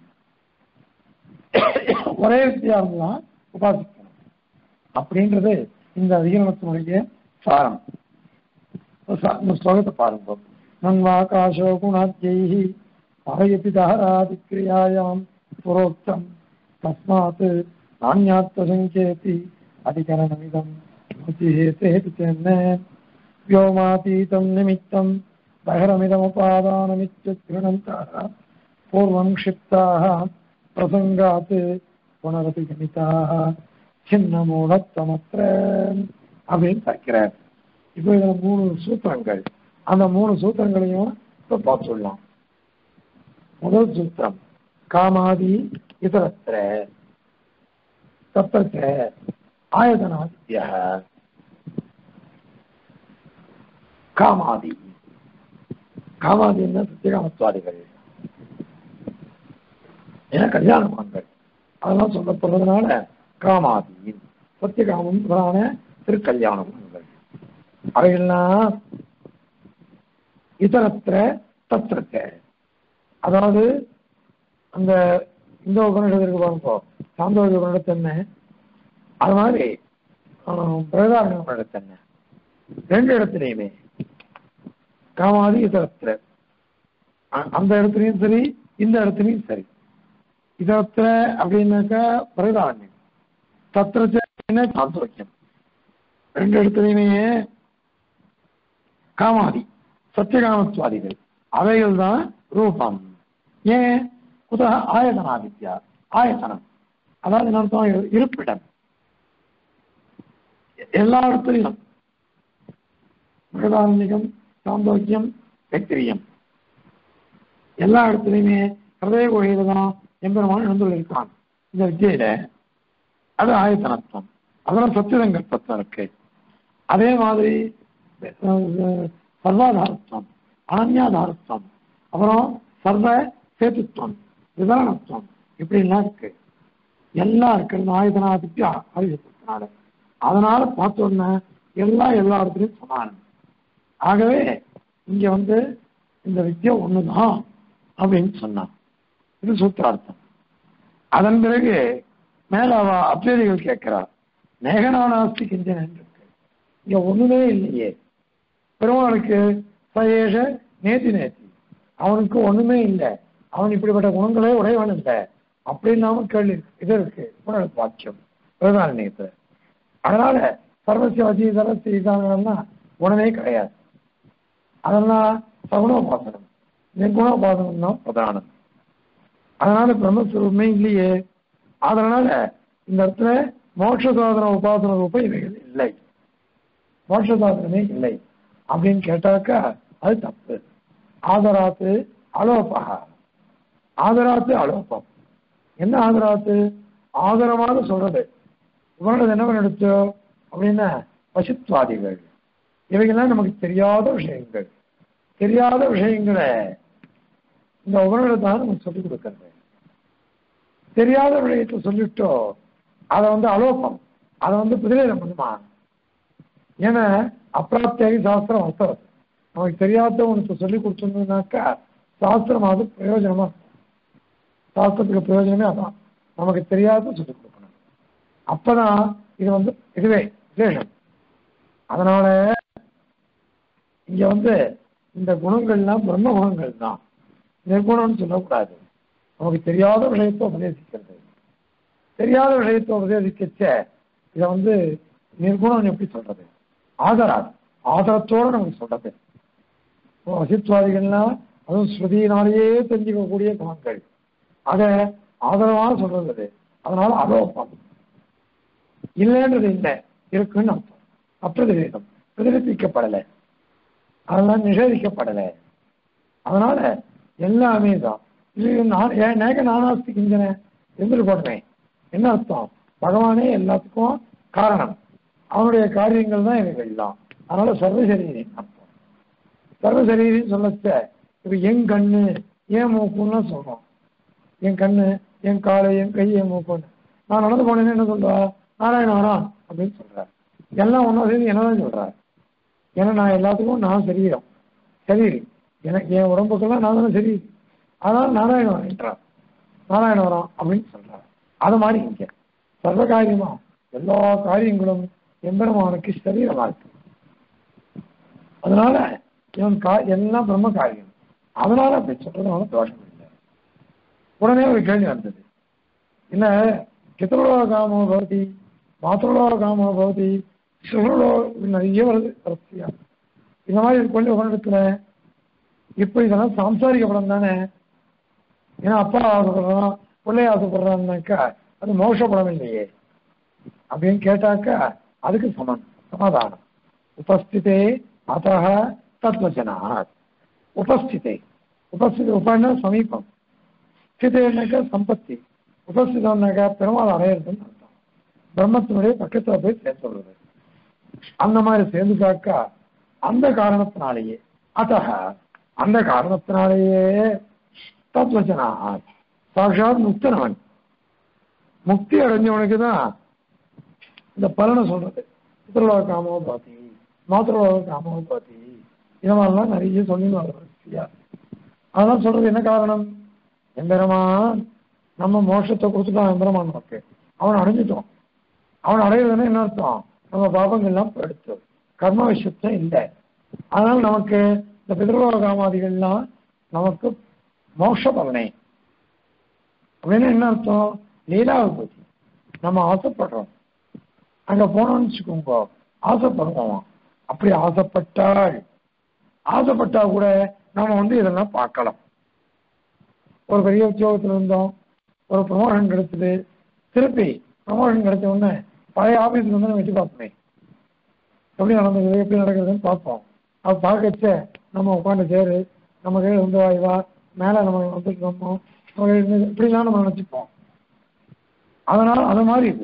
ஒரே வித்தியாசம்தான் உபாசிக்கணும் அப்படின்றது இந்த அதிகரணத்தினுடைய சாரம். ஸ்லோகத்தை பாருங்க. நன்வாகாசோ குணாத்யைஹி பரயதி தஹராதிக்ரியாயாம் புரோக்தம் தஸ்மாத் நான்யாத்வ சங்கேதி அதிகரணமிதம் நோதிஹேதேதி தென்ன व्योमातीतं निमित्तं बहिरमिदमुपादानमित्युत्कृणन्तः पूर्वं क्षिप्ताः प्रसङ्गात् पुनरपि गमिताः சின்னமூலத்தமற்ற அப்படின்னு பார்க்கிறார். இப்போ இதுல மூணு சூத்திரங்கள், அந்த மூணு சூத்திரங்களையும் இப்போ பார்த்துடலாம். முதல் சூத்திரம் காமாதி இதரத்திர தத்திர ஆயதனாதித்ய. காமாதி, காமாதி என்ன? சத்தியகாமத்வாதிகள், ஏன்னா கல்யாணமான்கள் அதெல்லாம் சொல்லப்படுறதுனால காமாதி சத்தியகாமம் பிரதான திருக்கல்யாணம் அவைகள்லாம் இதரத்திர தத்திரத்த. அதாவது அந்த இந்த உபநிடத்திற்கு பாருங்க, சாந்தோக உபநிடத்து என்ன, அது மாதிரி பிரதாரண உபநிடத்து என்ன, ரெண்டு இடத்துலையுமே காமாதி இதரத்திர, அந்த இடத்துலையும் சரி இந்த இடத்துலையும் சரி. இதரத்திர அப்படின்னாக்கா பிரதாரண்யம், தத்திரச்ச சாந்தோக்கியம், ரெண்டு இடத்துலையுமே காமாதி சத்தியகாமத்வாதிகள் அவைகள் தான் ரூபம். ஏன்? குத ஆயதனாதித்யா, ஆயத்தனம் அதாவது என்ன அர்த்தம்? இருப்பிடம். எல்லா இடத்துலையும் பிரதாரண்யம் சாந்தோக்கியம் வெத்திரியம் எல்லா இடத்துலையுமே ஹிருதய குகையில தான் எம்பெருமான் எழுந்துள்ளிருக்கான் இந்த வித்தியில. அது ஆயத்தனத்துவம், அதெல்லாம் சத்தியசங்கல்பத்தம் இருக்கு. அதே மாதிரி சர்வாதாரத்துவம், அனன்யாதாரத்துவம், அப்புறம் சர்வ சேத்துத்துவம், விதானத்துவம், இப்படி எல்லாம் இருக்கு. எல்லாம் இருக்கிறது ஆயுதனாதித்ய அறிவித்தனால. அதனால பார்த்தோன்னா எல்லாம் எல்லா இடத்துலையும் சமானம். ஆகவே இங்க வந்து இந்த வித்தியை ஒண்ணுதான் அப்படின்னு சொன்னான். இது சூத்திரார்த்தம். அதன் பிறகு மேல அவ அத்வைதிகள் கேட்கிறார், நேகனானாஸ்தி கிஞ்சன் இருக்கு, இங்க ஒண்ணுமே இல்லையே. பெருமாளுக்கு சயேஷ நேதி நேதி, அவனுக்கு ஒண்ணுமே இல்லை, அவன் இப்படிப்பட்ட குணங்களே உடையவன் இல்லை அப்படின்னாம கேள்வி இது இருக்கு வாக்கியம் பிரதானியத்துல. அதனால சர்வசிய சரஸ்தி இதானா குணமே கிடையாது. அதெல்லாம் சகுணோபாசனம், நிர்குணோபாசனம் தான் பிரதானம். அதனால பிரம்மஸ்வரூபமே இல்லையே. அதனால இந்த இடத்துல மோட்ச சாதன உபாசன ரூபம் இவைகள் இல்லை, மோட்ச சாதனமே இல்லை அப்படின்னு கேட்டாக்கா அது தப்பு. ஆதராத்து அலோபா, ஆதராத்து அலோபம். என்ன ஆதராத்து? ஆதரமாக சொல்றது இவனது என்ன பண்ணிடுச்சோ அப்படின்னா பசுத்வாதிகள், இவைகள்லாம் நமக்கு தெரியாத விஷயங்கள். தெரியாத விஷயங்களை இந்த உபநிடத்தான் நமக்கு சொல்லிக் கொடுக்கறது. தெரியாத விஷயத்தை சொல்லிட்டோ அதை வந்து அலோபம், அதை வந்து பிரதிவேதம் பண்ணுமா? ஏன்னா அப்பிராப்தியாகி சாஸ்திரம் அவசரம். நமக்கு தெரியாத உனக்கு சொல்லி கொடுத்தோம்னாக்கா சாஸ்திரம் அது பிரயோஜனமா இருக்கும். சாஸ்திரத்துக்கு பிரயோஜனமே அதான், நமக்கு தெரியாத சொல்லிக் கொடுக்கணும். அப்பதான் இது வந்து இதுவே விசேஷம். அதனால இங்க வந்து இந்த குணங்கள்லாம் பிரம்ம குணங்கள் தான், நிர்குணம்னு சொல்லக்கூடாது. நமக்கு தெரியாத விஷயத்தை உபதேசிக்கிறது, தெரியாத விஷயத்தை உபதேசிக்கச்ச இதை வந்து நிர்குணம் எப்படி சொல்றது? ஆதராது, ஆதரத்தோடு நமக்கு சொல்றது. வசித்வாதிகள்லாம் அதுவும் ஸ்ருதியினாலேயே தெரிஞ்சுக்கக்கூடிய குணங்கள், அதை ஆதரவாக சொல்றது. அதனால அலோபம் இல்லைன்றது இல்லை, இருக்குன்னு அர்த்தம். அப்பிரதிவேதம் பிரதிநிதிக்கப்படலை, அதெல்லாம் நிஷேதிக்கப்படலை. அதனால எல்லாமே தான். இது நான் நேக நானாஸ்தி கிஞ்சன என்று போட்டேன். என்ன அர்த்தம்? பகவானே எல்லாத்துக்கும் காரணம், அவனுடைய காரியங்கள் தான் இவைகள்லாம். அதனால சர்வசரீரி அர்த்தம். சர்வசரீரின்னு சொல்லச்ச இப்ப என் கண்ணு ஏன் மூக்குன்னு சொல்றோம். என் கண்ணு, என் காலை, என் கை, என் மூக்குன்னு. நான் நடந்து போனேன்னு என்ன சொல்றா? நாராயணானா அப்படின்னு சொல்றார். எல்லாம் ஒன்றும் சேர்ந்து என்னதான் சொல்றார். ஏன்னா நான் எல்லாத்துக்கும் நான் சரீரம், சரீரி, எனக்கு என் உடம்புக்கெல்லாம் நான் தானே சரீரி. அதனால நாராயணவரம் என்றார், நாராயணவரம் அப்படின்னு சொல்றார். அது மாதிரி இங்க சர்வ காரியமா எல்லா காரியங்களும் எம்பெருமானுக்கு சரீரமா இருக்கு. அதனால இவன் கா எல்லாம் பிரம்ம காரியம். அதனால அப்படி சொல்றதுனால தோஷம் இல்லை. உடனே ஒரு கேள்வி வந்தது, இல்ல பித்ருலோக காமோ பவதி, மாத்ருலோக காமோ பவதி, சுகலோ நிறைய வருது வரிசையா. இந்த மாதிரி கொண்டு உடனத்துல இப்ப இதெல்லாம் சாம்சாரிக படம் தானே. ஏன்னா அப்பா ஆசைப்படுறான், பிள்ளைய ஆசைப்படுறான்னாக்கா அது மோட்ச படம் இல்லையே அப்படின்னு கேட்டாக்கா அதுக்கு சமன் சமாதானம். உபஸ்திதே அத்தः தத்வச்சனாத். உபஸ்திதே, உபஸ்திதி உபன்னா சமீபம், ஸ்திதேன்னாக்கா சம்பத்தி, உபஸ்திதம்னாக்கா பெருமாள் அடையிறதுன்னு அர்த்தம். பிரம்மத்தினுடைய பக்கத்துல போய் சேர்ந்துள்ளது. அந்த மாதிரி சேர்ந்துக்காக்கா அந்த காரணத்தினாலேயே அத்தः அந்த காரணத்தினாலேயே தத்வச்சனாத் சாட்சாத் முக்தனவன், முக்தி அடைஞ்சவனுக்கு தான் இந்த பலனை சொல்றது. பித்ருலோக காமோ பாத்தி, மாத்ருலோக காமோ பாத்தி, இந்த மாதிரிலாம் நிறைய சொல்லி வர்றது. அதெல்லாம் சொல்றது என்ன காரணம்? எம்பெருமான் நம்ம மோட்சத்தை கொடுத்துட்டான். எம்பெருமான் நமக்கு அவன் அடைஞ்சிட்டோம். அவன் அடையிறதுன்னா என்ன அர்த்தம்? நம்ம பாபங்கள்லாம் எடுத்து கர்ம விஷயத்த இல்லை. அதனால நமக்கு இந்த பித்ருலோக காமாதிகள்லாம் நமக்கு மோட்ச பலனை அப்படின்னு என்ன அர்த்தம்? லீலாவிபூதி. நம்ம ஆசைப்படுறோம், அங்க போனோம்னு வச்சுக்கோங்க ஆசைப்படுவோம். அப்படி ஆசைப்பட்டால் ஆசைப்பட்டா கூட நாம வந்து இதெல்லாம் பார்க்கலாம். ஒரு பெரிய உத்தியோகத்தில் இருந்தோம், ஒரு ப்ரமோஷன் கிடைச்சது, திருப்பி ப்ரமோஷன் கிடைச்ச உடனே பழைய ஆபீஸ்ல வந்து நம்ம வச்சு பார்ப்போமே எப்படி நடந்தது, எப்படி நடக்குதுன்னு பார்ப்போம். அது பார்க்கச்ச நம்ம உட்காந்து சேரு, நம்ம கையில் வந்து வாய்வா மேலே நம்ம வந்துட்டு இருந்தோம், இப்படிலாம் நம்ம நினைச்சுப்போம். அதனால அது மாதிரி இது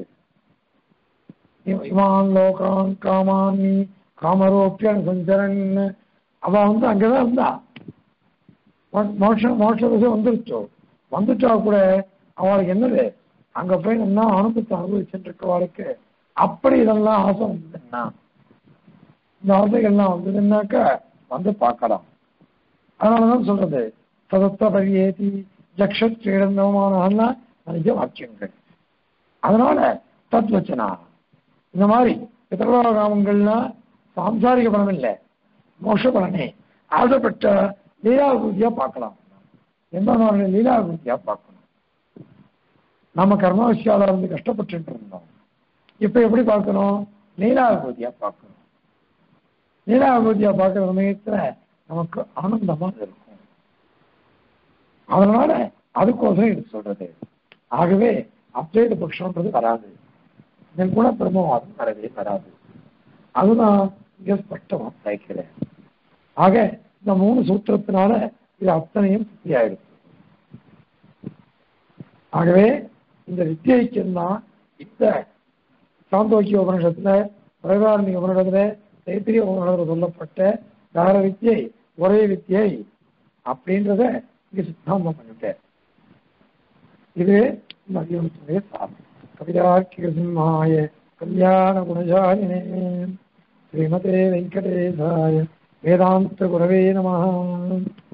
இவான் லோகான் காமான் காமரோப்பிய சஞ்சரன் அவ வந்து அங்கதான் இருந்தா, மோட்சம் மோட்ச விஷயம் வந்துருச்சோ, வந்துட்டா கூட அவளுக்கு என்னது அங்க போய் என்ன அனுபவத்தை அனுபவிச்சுட்டு இருக்கவாளுக்கு அப்படி இதெல்லாம் ஆசை வந்ததுன்னா, இந்த ஆசைகள்லாம் வந்ததுன்னாக்க வந்து பார்க்கலாம். அதனாலதான் சொல்றது சதத்த பரியேதி ஜக்ஷத் இழந்தவமான நிறைய வாக்கியங்கள். அதனால தத்வச்சனா இந்த மாதிரி பிதர்வாகாமங்கள்னா சாம்சாரிக பலம் இல்லை, மோட்ச பலனே. ஆசைப்பட்ட லீலாகுதியா பார்க்கலாம், எந்த மாதிரி லீலாகுதியா பார்க்கணும். நம்ம கர்மவசியால இருந்து கஷ்டப்பட்டு இருந்தோம், இப்ப எப்படி பார்க்கணும்? லீலாகுதியா பார்க்கணும். லீலாகுதியா பார்க்கிற சமயத்துல நமக்கு ஆனந்தமா இருக்கும். அதனால அதுக்கோசரம் இது சொல்றது. ஆகவே அத்வைத பட்சம்ன்றது வராது, குண பிரம்மவாதம் வரவே வராது. அதுதான் இங்க ஸ்பஷ்டமா கிடைக்கிறேன். ஆக இந்த மூணு சூத்திரத்தினால இது அத்தனையும் சித்தியாயிடுச்சு. ஆகவே இந்த வித்தியைக்குன்னா இந்த சாந்தோக்கிய உபனிஷத்துல, பிரகாரணிக உபனிஷத்துல, தைத்திரிய உபனிஷத்துல சொல்லப்பட்ட வேற வித்தியை ஒரே வித்தியை அப்படின்றத இங்க சித்தாந்தம் பண்ணிட்டேன். இது மதியத்துடைய சாதம். கவிதார்க்கிக சிம்மாய கல்யாண குணசாலினே ஸ்ரீமதே வெங்கடேசாய வேதாந்த குரவே நமஹ.